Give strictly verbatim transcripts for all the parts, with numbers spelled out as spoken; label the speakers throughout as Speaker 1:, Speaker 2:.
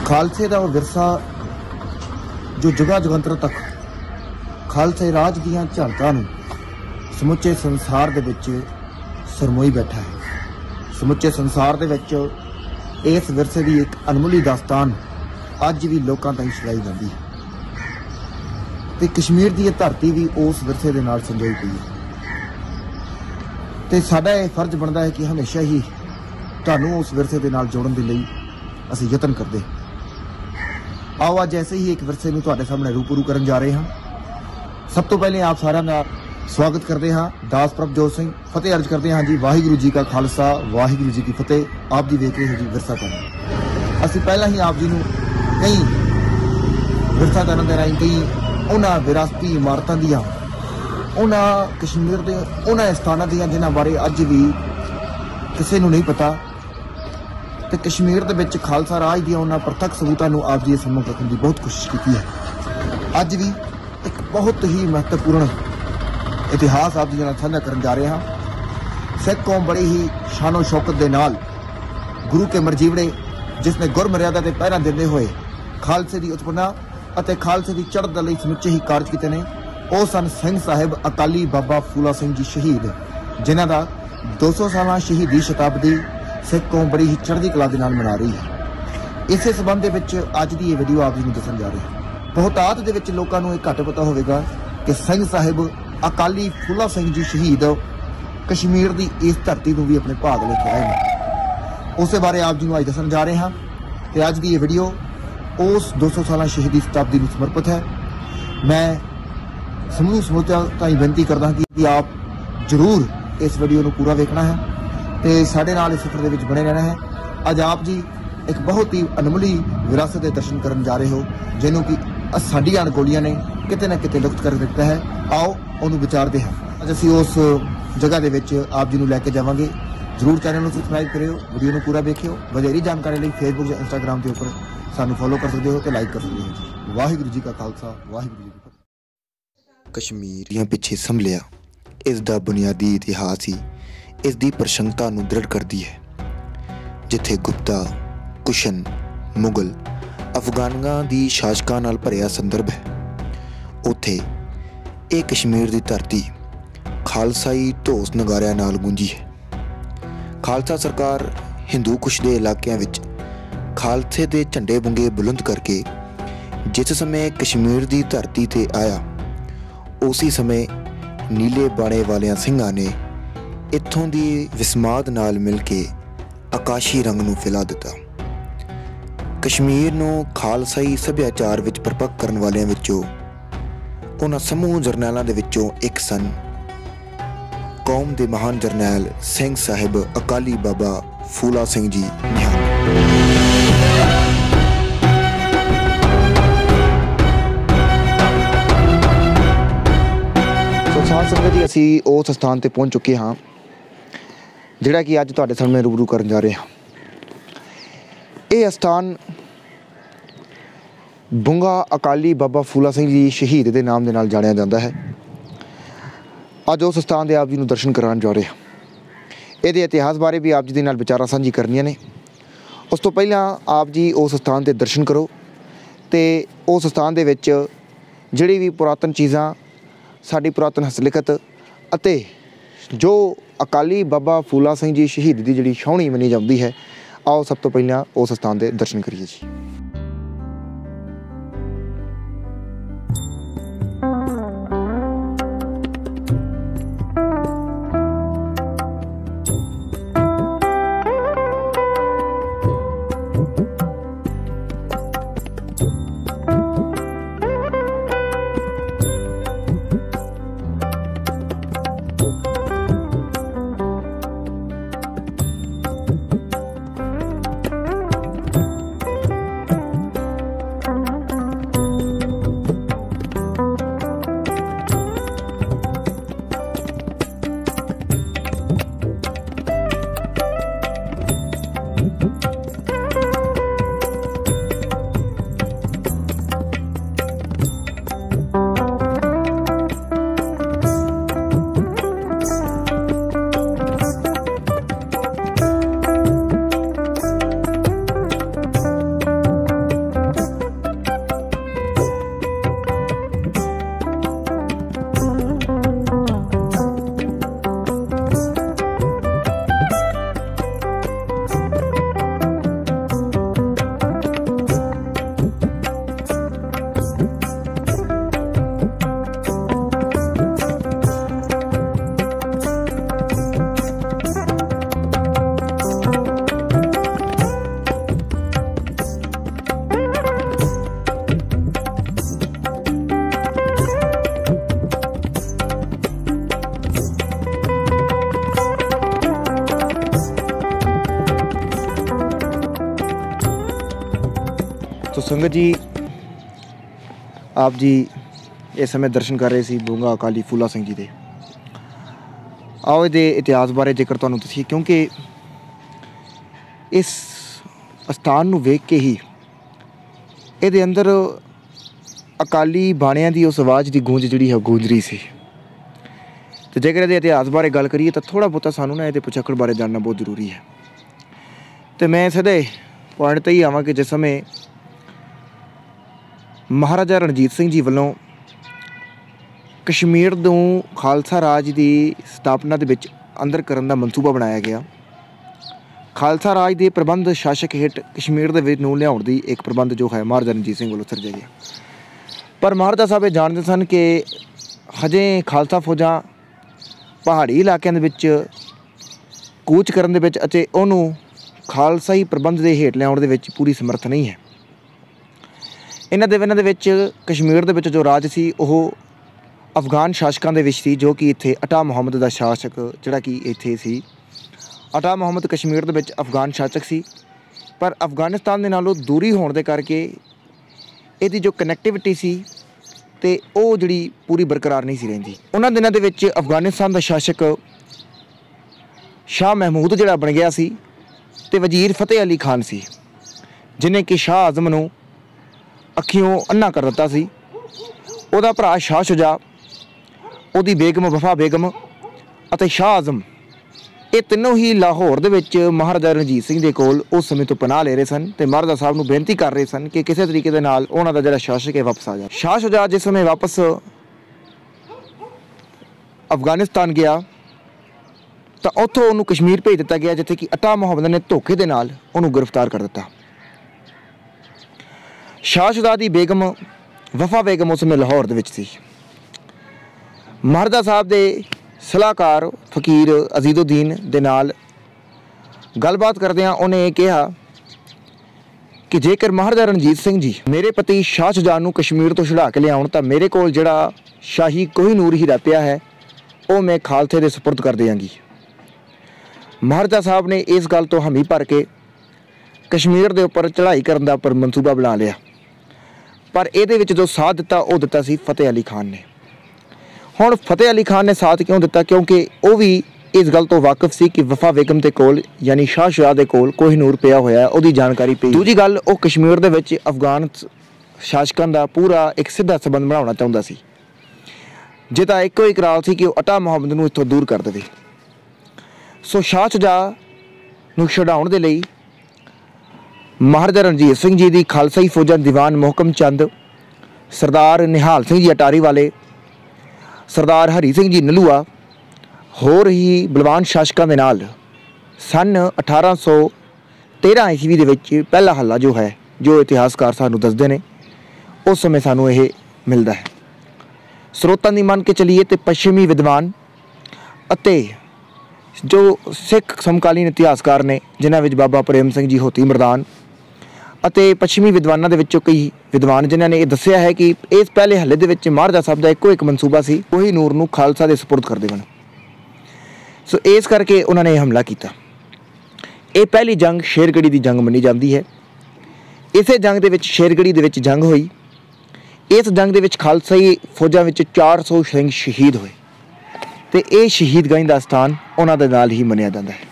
Speaker 1: खालसे का विरसा जो जगह जगंतर तक खालसे राज दियां झालकां नूं समुचे संसार दे विच सरमोई बैठा है। समुचे संसार दे विच इस विरसे की एक अनमुली दास्तान अज भी लोकां ताईं छड़ाई जाती है ते कश्मीर की यह धरती भी उस विरसे दे नाल संजोई पई है। ते साडा यह फर्ज बनता है कि हमेशा ही तुहानूं उस विरसे दे नाल जोड़न दे लई असीं यतन करदे। आओ अज ऐसे ही एक विरसे नूं तुहाडे सामने रूबरू करन जा रहे हैं। सब तो पहले आप सारिਆਂ ਦਾ स्वागत करते हैं। दास प्रभजोत सिंह फतेह अर्ज करते हैं जी। वाहिगुरू जी का खालसा वाहिगुरू जी की फतेह। आप जी देख रहे हो जी विरसा तरण। असीं पहला ही आप जी नूं कई विरसा तरण दे राहीं कई उन्हां विरासती इमारतां दियां उन्हां कश्मीर दे उन्हां स्थानां दियां जिन्हां बारे अज भी किसी नूं नहीं पता ते कश्मीर दे विच खालसा राज दियां उन्हां प्रत्यक्ष सबूतां नूं आप जी सामने रखण दी बहुत कोशिश की है। अज भी एक बहुत ही महत्वपूर्ण इतिहास आप जी नाल साझा करन जा रहे हैं। सिख कौम बड़ी ही शानो शौकत दे नाल गुरु के मरजीवड़े जिसने गुर मर्यादा ते पहरा देंदे होए खालसे की उत्पन्ना ਅਤੇ ਖਾਲਸੇ ਦੀ ਚੜ੍ਹਤ ਲਈ ਸਮੁੱਚੇ ਹੀ ਕਾਰਜ ਕੀਤੇ ਨੇ। ਉਹ ਸਨ ਸਿੰਘ ਸਾਹਿਬ ਅਕਾਲੀ ਬਾਬਾ ਫੂਲਾ ਸਿੰਘ ਜੀ ਸ਼ਹੀਦ, ਜਿਨ੍ਹਾਂ ਦਾ ਦੋ ਸੌ ਸਾਲਾ ਸ਼ਹੀਦੀ ਸ਼ਤਾਬਦੀ ਸਿੱਖ ਕੌਮ ਬੜੀ ਹੀ ਚੜ੍ਹਦੀ ਕਲਾ ਦੇ ਨਾਲ ਮਨਾ ਰਹੀ ਹੈ। ਇਸੇ ਸਬੰਧ ਦੇ ਵਿੱਚ ਅੱਜ ਦੀ ਇਹ ਵੀਡੀਓ ਆਪ ਜੀ ਨੂੰ ਦੱਸਣ ਜਾ ਰਹੀ ਹੈ। ਬਹੁਤਾਤ ਦੇ ਵਿੱਚ ਲੋਕਾਂ ਨੂੰ ਇਹ ਘੱਟ ਪਤਾ ਹੋਵੇਗਾ ਕਿ ਸਿੰਘ ਸਾਹਿਬ ਅਕਾਲੀ ਫੂਲਾ ਸਿੰਘ ਜੀ ਸ਼ਹੀਦ ਕਸ਼ਮੀਰ ਦੀ ਇਸ ਧਰਤੀ ਨੂੰ ਵੀ ਆਪਣੇ ਭਾਗ ਲੈ ਕੇ ਆਏ ਨੇ। ਉਸੇ ਬਾਰੇ ਆਪ ਜੀ ਨੂੰ ਅੱਜ ਦੱਸਣ ਜਾ ਰਹੇ ਹਾਂ ਤੇ ਅੱਜ ਦੀ ਇਹ ਵੀਡੀਓ उस दो सौ साल शहीदी शताब्दी में समर्पित है। मैं समूह समूचा ताई बेनती करदा कि आप जरूर इस वीडियो को पूरा देखना है तो साढ़े नाल इस सफर के बने रहना है। अज आप जी एक बहुत ही अनमुली विरासत के दर्शन करने जा रहे हो जिन्हों कि साडियां अणगौलियां ने किते ना किते लुप्त कर दिता है। आओ उन्होंने विचारते हैं। अज असीं उस जगह के विच आप जी को लैके जावांगे। जरूर चैनल को सबसक्राइब करियो, वीडियो को पूरा देखियो। वधेरी जानकारी लिए फेसबुक या इंस्टाग्राम के उपर सानू फॉलो कर सकते हो तो लाइक कर सकते हो जी। वाहिगुरू जी का खालसा वाहिगुरू जी की फतेह।
Speaker 2: कश्मीरियां पिछे संभलिया इसका बुनियादी इतिहास ही इसकी प्रशंसता नूं दृढ़ करती है। जिथे गुप्ता कुशन मुगल अफगानां दी शासकां नाल भरिया संदर्भ है उत्थे ये कश्मीर की धरती खालसाई ढोस नगारियां नाल गूंजी है। खालसा सरकार हिंदू कुश के इलाकों विच खालसे के झंडे बुंगे बुलंद करके जिस समय कश्मीर की धरती ते आया उसी समय नीले बाणे वालियां सिंघां ने इत्थों की विस्माद नाल मिल के आकाशी रंग नूं फैला दिता। कश्मीर नूं खालसाई सभ्याचार विच परपक करन वालियां विचों उन्हां समूह जरनैलां दे विचों एक सन कौम दे महान जरनैल सिंह साहिब अकाली बाबा फूला सिंह जी निहंग।
Speaker 1: साध संगत जी असी उस स्थान पर पहुँच चुके हाँ जिहड़ा कि अज तुहाडे सामने रूबरू करन जा रहे हैं। ये स्थान बुंगा अकाली बाबा फूला सिंह जी शहीद के नाम के नाल जानिया जाता है। अज उस स्थान के आप जी नूं दर्शन कराने जा रहे हैं। ये इतिहास बारे भी आप जी दे नाल विचारां साझी करनियां ने। उस तो पहला आप जी उस स्थान के दर्शन करो तो उस स्थान के विच जिहड़ी भी पुरातन चीज़ां साडी पुरातन हस्तलिखत अते जो अकाली बाबा फूला सिंह जी शहीद की जिहड़ी छावनी मनी जाती है, आओ सब तो पहला उस स्थान के दर्शन करिए जी। ਸੰਗਤ ਜੀ, ਆਪ ਜੀ ਇਸ ਸਮੇਂ ਦਰਸ਼ਨ ਕਰ ਰਹੇ ਸੀ ਬੂੰਗਾ ਅਕਾਲੀ ਫੂਲਾ ਸਿੰਘ ਜੀ ਦੇ। ਆਓ ਇਹਦੇ ਇਤਿਹਾਸ ਬਾਰੇ ਜੇਕਰ ਤੁਹਾਨੂੰ ਦੱਸੀਏ, ਕਿਉਂਕਿ ਇਸ ਅਸਥਾਨ ਨੂੰ ਵੇਖ ਕੇ ਹੀ ਇਹਦੇ ਅੰਦਰ ਅਕਾਲੀ ਬਾਣਿਆਂ ਦੀ ਉਸ ਆਵਾਜ਼ ਦੀ ਗੂੰਜ ਜਿਹੜੀ ਹੈ ਗੂੰਜ ਰਹੀ ਸੀ। ਅਤੇ ਜੇਕਰ ਇਹਦੇ ਇਤਿਹਾਸ ਬਾਰੇ ਗੱਲ ਕਰੀਏ ਤਾਂ ਥੋੜ੍ਹਾ ਬਹੁਤਾ ਸਾਨੂੰ ਨਾ ਇਹਦੇ ਪਿਛੋਕੜ ਬਾਰੇ ਜਾਣਨਾ ਬਹੁਤ ਜ਼ਰੂਰੀ ਹੈ। ਅਤੇ ਮੈਂ ਸਿੱਧੇ ਪੁਆਇੰਟ 'ਤੇ ਹੀ ਆਵਾਂ ਕਿ ਜਿਸ ਸਮੇਂ ਮਹਾਰਾਜਾ ਰਣਜੀਤ ਸਿੰਘ ਜੀ ਵੱਲੋਂ ਕਸ਼ਮੀਰ ਨੂੰ ਖਾਲਸਾ ਰਾਜ ਦੀ ਸਥਾਪਨਾ ਦੇ ਵਿੱਚ ਅੰਦਰ ਕਰਨ ਦਾ ਮਨਸੂਬਾ ਬਣਾਇਆ ਗਿਆ। ਖਾਲਸਾ ਰਾਜ ਦੇ ਪ੍ਰਬੰਧ ਸ਼ਾਸਕ ਹੇਠ ਕਸ਼ਮੀਰ ਦੇ ਵਿੱਚ ਨੂੰ ਲਿਆਉਣ ਦੀ ਇੱਕ ਪ੍ਰਬੰਧ ਜੋ ਹੈ ਮਹਾਰਾਜਾ ਰਣਜੀਤ ਸਿੰਘ ਵੱਲੋਂ ਸਿਰਜਿਆ ਗਿਆ। ਪਰ ਮਹਾਰਾਜਾ ਸਾਹਿਬ ਇਹ ਜਾਣਦੇ ਸਨ ਕਿ ਹਜੇ ਖਾਲਸਾ ਫੌਜਾਂ ਪਹਾੜੀ ਇਲਾਕਿਆਂ ਦੇ ਵਿੱਚ ਕੂਚ ਕਰਨ ਦੇ ਵਿੱਚ ਅਤੇ ਉਹਨੂੰ ਖਾਲਸਾਈ ਪ੍ਰਬੰਧ ਦੇ ਹੇਠ ਲਿਆਉਣ ਦੇ ਵਿੱਚ ਪੂਰੀ ਸਮਰੱਥ ਨਹੀਂ ਹੈ। ਇਹਨਾਂ ਦੇ ਇਹਨਾਂ ਦੇ ਵਿੱਚ ਕਸ਼ਮੀਰ ਦੇ ਵਿੱਚ ਜੋ ਰਾਜ ਸੀ ਉਹ ਅਫਗਾਨ ਸ਼ਾਸਕਾਂ ਦੇ ਵਿੱਚ ਸੀ, ਜੋ ਕਿ ਇੱਥੇ ਅਟਾ ਮੁਹੰਮਦ ਦਾ ਸ਼ਾਸਕ ਜਿਹੜਾ ਕਿ ਇੱਥੇ ਸੀ। ਅਟਾ ਮੁਹੰਮਦ ਕਸ਼ਮੀਰ ਦੇ ਵਿੱਚ ਅਫਗਾਨ ਸ਼ਾਸਕ ਸੀ, ਪਰ ਅਫਗਾਨਿਸਤਾਨ ਦੇ ਨਾਲੋਂ ਦੂਰੀ ਹੋਣ ਦੇ ਕਰਕੇ ਇਹਦੀ ਜੋ ਕਨੈਕਟੀਵਿਟੀ ਸੀ ਅਤੇ ਉਹ ਜਿਹੜੀ ਪੂਰੀ ਬਰਕਰਾਰ ਨਹੀਂ ਸੀ ਰਹਿੰਦੀ। ਉਹਨਾਂ ਦਿਨਾਂ ਦੇ ਵਿੱਚ ਅਫਗਾਨਿਸਤਾਨ ਦਾ ਸ਼ਾਸਕ ਸ਼ਾਹ ਮਹਿਮੂਦ ਜਿਹੜਾ ਬਣ ਗਿਆ ਸੀ ਅਤੇ ਵਜ਼ੀਰ ਫਤਿਹ ਅਲੀ ਖਾਨ ਸੀ, ਜਿਹਨੇ ਕਿ ਸ਼ਾਹ ਆਜ਼ਮ ਨੂੰ ਅੱਖੀਓਂ ਅੰਨਾ ਕਰ ਦਿੱਤਾ ਸੀ। ਉਹਦਾ ਭਰਾ ਸ਼ਾਹ ਸ਼ੁਜਾ, ਉਹਦੀ ਬੇਗਮ ਵਫਾ ਬੇਗਮ ਅਤੇ ਸ਼ਾਹ ਆਜ਼ਮ, ਇਹ ਤਿੰਨੋਂ ਹੀ ਲਾਹੌਰ ਦੇ ਵਿੱਚ ਮਹਾਰਾਜਾ ਰਣਜੀਤ ਸਿੰਘ ਦੇ ਕੋਲ ਉਸ ਸਮੇਂ ਤੋਂ ਪਨਾਹ ਲੈ ਰਹੇ ਸਨ ਅਤੇ ਮਹਾਰਾਜਾ ਸਾਹਿਬ ਨੂੰ ਬੇਨਤੀ ਕਰ ਰਹੇ ਸਨ ਕਿ ਕਿਸੇ ਤਰੀਕੇ ਦੇ ਨਾਲ ਉਹਨਾਂ ਦਾ ਜਿਹੜਾ ਸ਼ਾਸਕ ਹੈ ਵਾਪਸ ਆ ਜਾਏ। ਸ਼ਾਹ ਸ਼ੁਜਾ ਜਿਸ ਸਮੇਂ ਵਾਪਸ ਅਫਗਾਨਿਸਤਾਨ ਗਿਆ ਤਾਂ ਉੱਥੋਂ ਉਹਨੂੰ ਕਸ਼ਮੀਰ ਭੇਜ ਦਿੱਤਾ ਗਿਆ, ਜਿੱਥੇ ਕਿ ਅਟਾ ਮੁਹੰਮਦ ਨੇ ਧੋਖੇ ਦੇ ਨਾਲ ਉਹਨੂੰ ਗ੍ਰਿਫਤਾਰ ਕਰ ਦਿੱਤਾ। ਸ਼ਾਹ ਸ਼ੁਜਾ ਦੀ ਬੇਗਮ ਵਫਾ ਬੇਗਮ ਉਸ ਸਮੇਂ ਲਾਹੌਰ ਦੇ ਵਿੱਚ ਸੀ। ਮਹਾਰਾਜਾ ਸਾਹਿਬ ਦੇ ਸਲਾਹਕਾਰ ਫਕੀਰ ਅਜ਼ੀਜ਼ੁਦੀਨ ਦੇ ਨਾਲ ਗੱਲਬਾਤ ਕਰਦਿਆਂ ਉਹਨੇ ਇਹ ਕਿਹਾ ਕਿ ਜੇਕਰ ਮਹਾਰਾਜਾ ਰਣਜੀਤ ਸਿੰਘ ਜੀ ਮੇਰੇ ਪਤੀ ਸ਼ਾਹ ਸ਼ੁਜਾ ਨੂੰ ਕਸ਼ਮੀਰ ਤੋਂ ਛੁਡਾ ਕੇ ਲਿਆਉਣ ਤਾਂ ਮੇਰੇ ਕੋਲ ਜਿਹੜਾ ਸ਼ਾਹੀ ਕੋਹੀਨੂਰ ਹੀਰਾ ਪਿਆ ਹੈ ਉਹ ਮੈਂ ਖਾਲਸੇ ਦੇ ਸਪੁਰਦ ਕਰ ਦਿਆਂਗੀ। ਮਹਾਰਾਜਾ ਸਾਹਿਬ ਨੇ ਇਸ ਗੱਲ ਤੋਂ ਹਾਮੀ ਭਰ ਕੇ ਕਸ਼ਮੀਰ ਦੇ ਉੱਪਰ ਚੜ੍ਹਾਈ ਕਰਨ ਦਾ ਪਰ ਮਨਸੂਬਾ ਬਣਾ ਲਿਆ, ਪਰ ਇਹਦੇ ਵਿੱਚ ਜੋ ਸਾਥ ਦਿੱਤਾ ਉਹ ਦਿੱਤਾ ਸੀ ਫਤਿਹ ਅਲੀ ਖਾਨ ਨੇ। ਹੁਣ ਫਤਿਹ ਅਲੀ ਖਾਨ ਨੇ ਸਾਥ ਕਿਉਂ ਦਿੱਤਾ? ਕਿਉਂਕਿ ਉਹ ਵੀ ਇਸ ਗੱਲ ਤੋਂ ਵਾਕਿਫ ਸੀ ਕਿ ਵਫਾ ਬੇਗਮ ਦੇ ਕੋਲ ਯਾਨੀ ਸ਼ਾਹ ਸ਼ੁਜਾ ਦੇ ਕੋਲ ਕੋਹੀਨੂਰ ਪਿਆ ਹੋਇਆ, ਉਹਦੀ ਜਾਣਕਾਰੀ ਪਈ। ਦੂਜੀ ਗੱਲ, ਉਹ ਕਸ਼ਮੀਰ ਦੇ ਵਿੱਚ ਅਫਗਾਨ ਸ਼ਾਸਕਾਂ ਦਾ ਪੂਰਾ ਇੱਕ ਸਿੱਧਾ ਸੰਬੰਧ ਬਣਾਉਣਾ ਚਾਹੁੰਦਾ ਸੀ, ਜਿਹਦਾ ਇੱਕੋ ਇੱਕ ਰਾਲ ਸੀ ਕਿ ਉਹ ਅਟਾ ਮੁਹੰਮਦ ਨੂੰ ਇੱਥੋਂ ਦੂਰ ਕਰ ਦੇਵੇ। ਸੋ ਸ਼ਾਹ ਸ਼ੁਜਾ ਨੂੰ ਛਡਾਉਣ ਦੇ ਲਈ ਮਹਾਰਾਜਾ ਰਣਜੀਤ ਸਿੰਘ ਜੀ ਦੀ ਖਾਲਸਾਈ ਫੌਜਾਂ ਦੀਵਾਨ ਮੁਹਕਮ ਚੰਦ, ਸਰਦਾਰ ਨਿਹਾਲ ਸਿੰਘ ਜੀ ਅਟਾਰੀ ਵਾਲੇ, ਸਰਦਾਰ ਹਰੀ ਸਿੰਘ ਜੀ ਨਲੂਆ, ਹੋਰ ਹੀ ਬਲਵਾਨ ਸ਼ਾਸਕਾਂ ਦੇ ਨਾਲ ਸੰਨ ਅਠਾਰਾਂ ਸੌ ਤੇਰ੍ਹਾਂ ਈਸਵੀ ਦੇ ਵਿੱਚ ਪਹਿਲਾ ਹੱਲਾ ਜੋ ਹੈ, ਜੋ ਇਤਿਹਾਸਕਾਰ ਸਾਨੂੰ ਦੱਸਦੇ ਨੇ, ਉਸ ਸਮੇਂ ਸਾਨੂੰ ਇਹ ਮਿਲਦਾ ਹੈ। ਸਰੋਤਾਂ ਦੀ ਮੰਨ ਕੇ ਚੱਲੀਏ ਤੇ ਪੱਛਮੀ ਵਿਦਵਾਨ ਅਤੇ ਜੋ ਸਿੱਖ ਸਮਕਾਲੀਨ ਇਤਿਹਾਸਕਾਰ ਨੇ, ਜਿਨ੍ਹਾਂ ਵਿੱਚ ਬਾਬਾ ਪ੍ਰੇਮ ਸਿੰਘ ਜੀ ਹੋਤੀ ਮਰਦਾਨ ਅਤੇ ਪੱਛਮੀ ਵਿਦਵਾਨਾਂ ਦੇ ਵਿੱਚੋਂ ਕਈ ਵਿਦਵਾਨ ਜਿਨ੍ਹਾਂ ਨੇ ਇਹ ਦੱਸਿਆ ਹੈ ਕਿ ਇਸ ਪਹਿਲੇ ਹੱਲੇ ਦੇ ਵਿੱਚ ਮਹਾਰਾਜਾ ਸਾਹਿਬ ਦਾ ਇੱਕੋ ਇੱਕ ਮਨਸੂਬਾ ਸੀ, ਕੋਹੀਨੂਰ ਨੂੰ ਖਾਲਸਾ ਦੇ ਸਪੁਰਦ ਕਰ ਦੇਵਣ। ਸੋ ਇਸ ਕਰਕੇ ਉਹਨਾਂ ਨੇ ਇਹ ਹਮਲਾ ਕੀਤਾ। ਇਹ ਪਹਿਲੀ ਜੰਗ ਸ਼ੇਰਗੜ੍ਹੀ ਦੀ ਜੰਗ ਮੰਨੀ ਜਾਂਦੀ ਹੈ। ਇਸੇ ਜੰਗ ਦੇ ਵਿੱਚ ਸ਼ੇਰਗੜ੍ਹੀ ਦੇ ਵਿੱਚ ਜੰਗ ਹੋਈ। ਇਸ ਜੰਗ ਦੇ ਵਿੱਚ ਖਾਲਸਾਈ ਫੌਜਾਂ ਵਿੱਚ ਚਾਰ ਸੌ ਸਿੰਘ ਸ਼ਹੀਦ ਹੋਏ ਅਤੇ ਇਹ ਸ਼ਹੀਦਗਾਹੀ ਦਾ ਸਥਾਨ ਉਹਨਾਂ ਦੇ ਨਾਲ ਹੀ ਮੰਨਿਆ ਜਾਂਦਾ ਹੈ।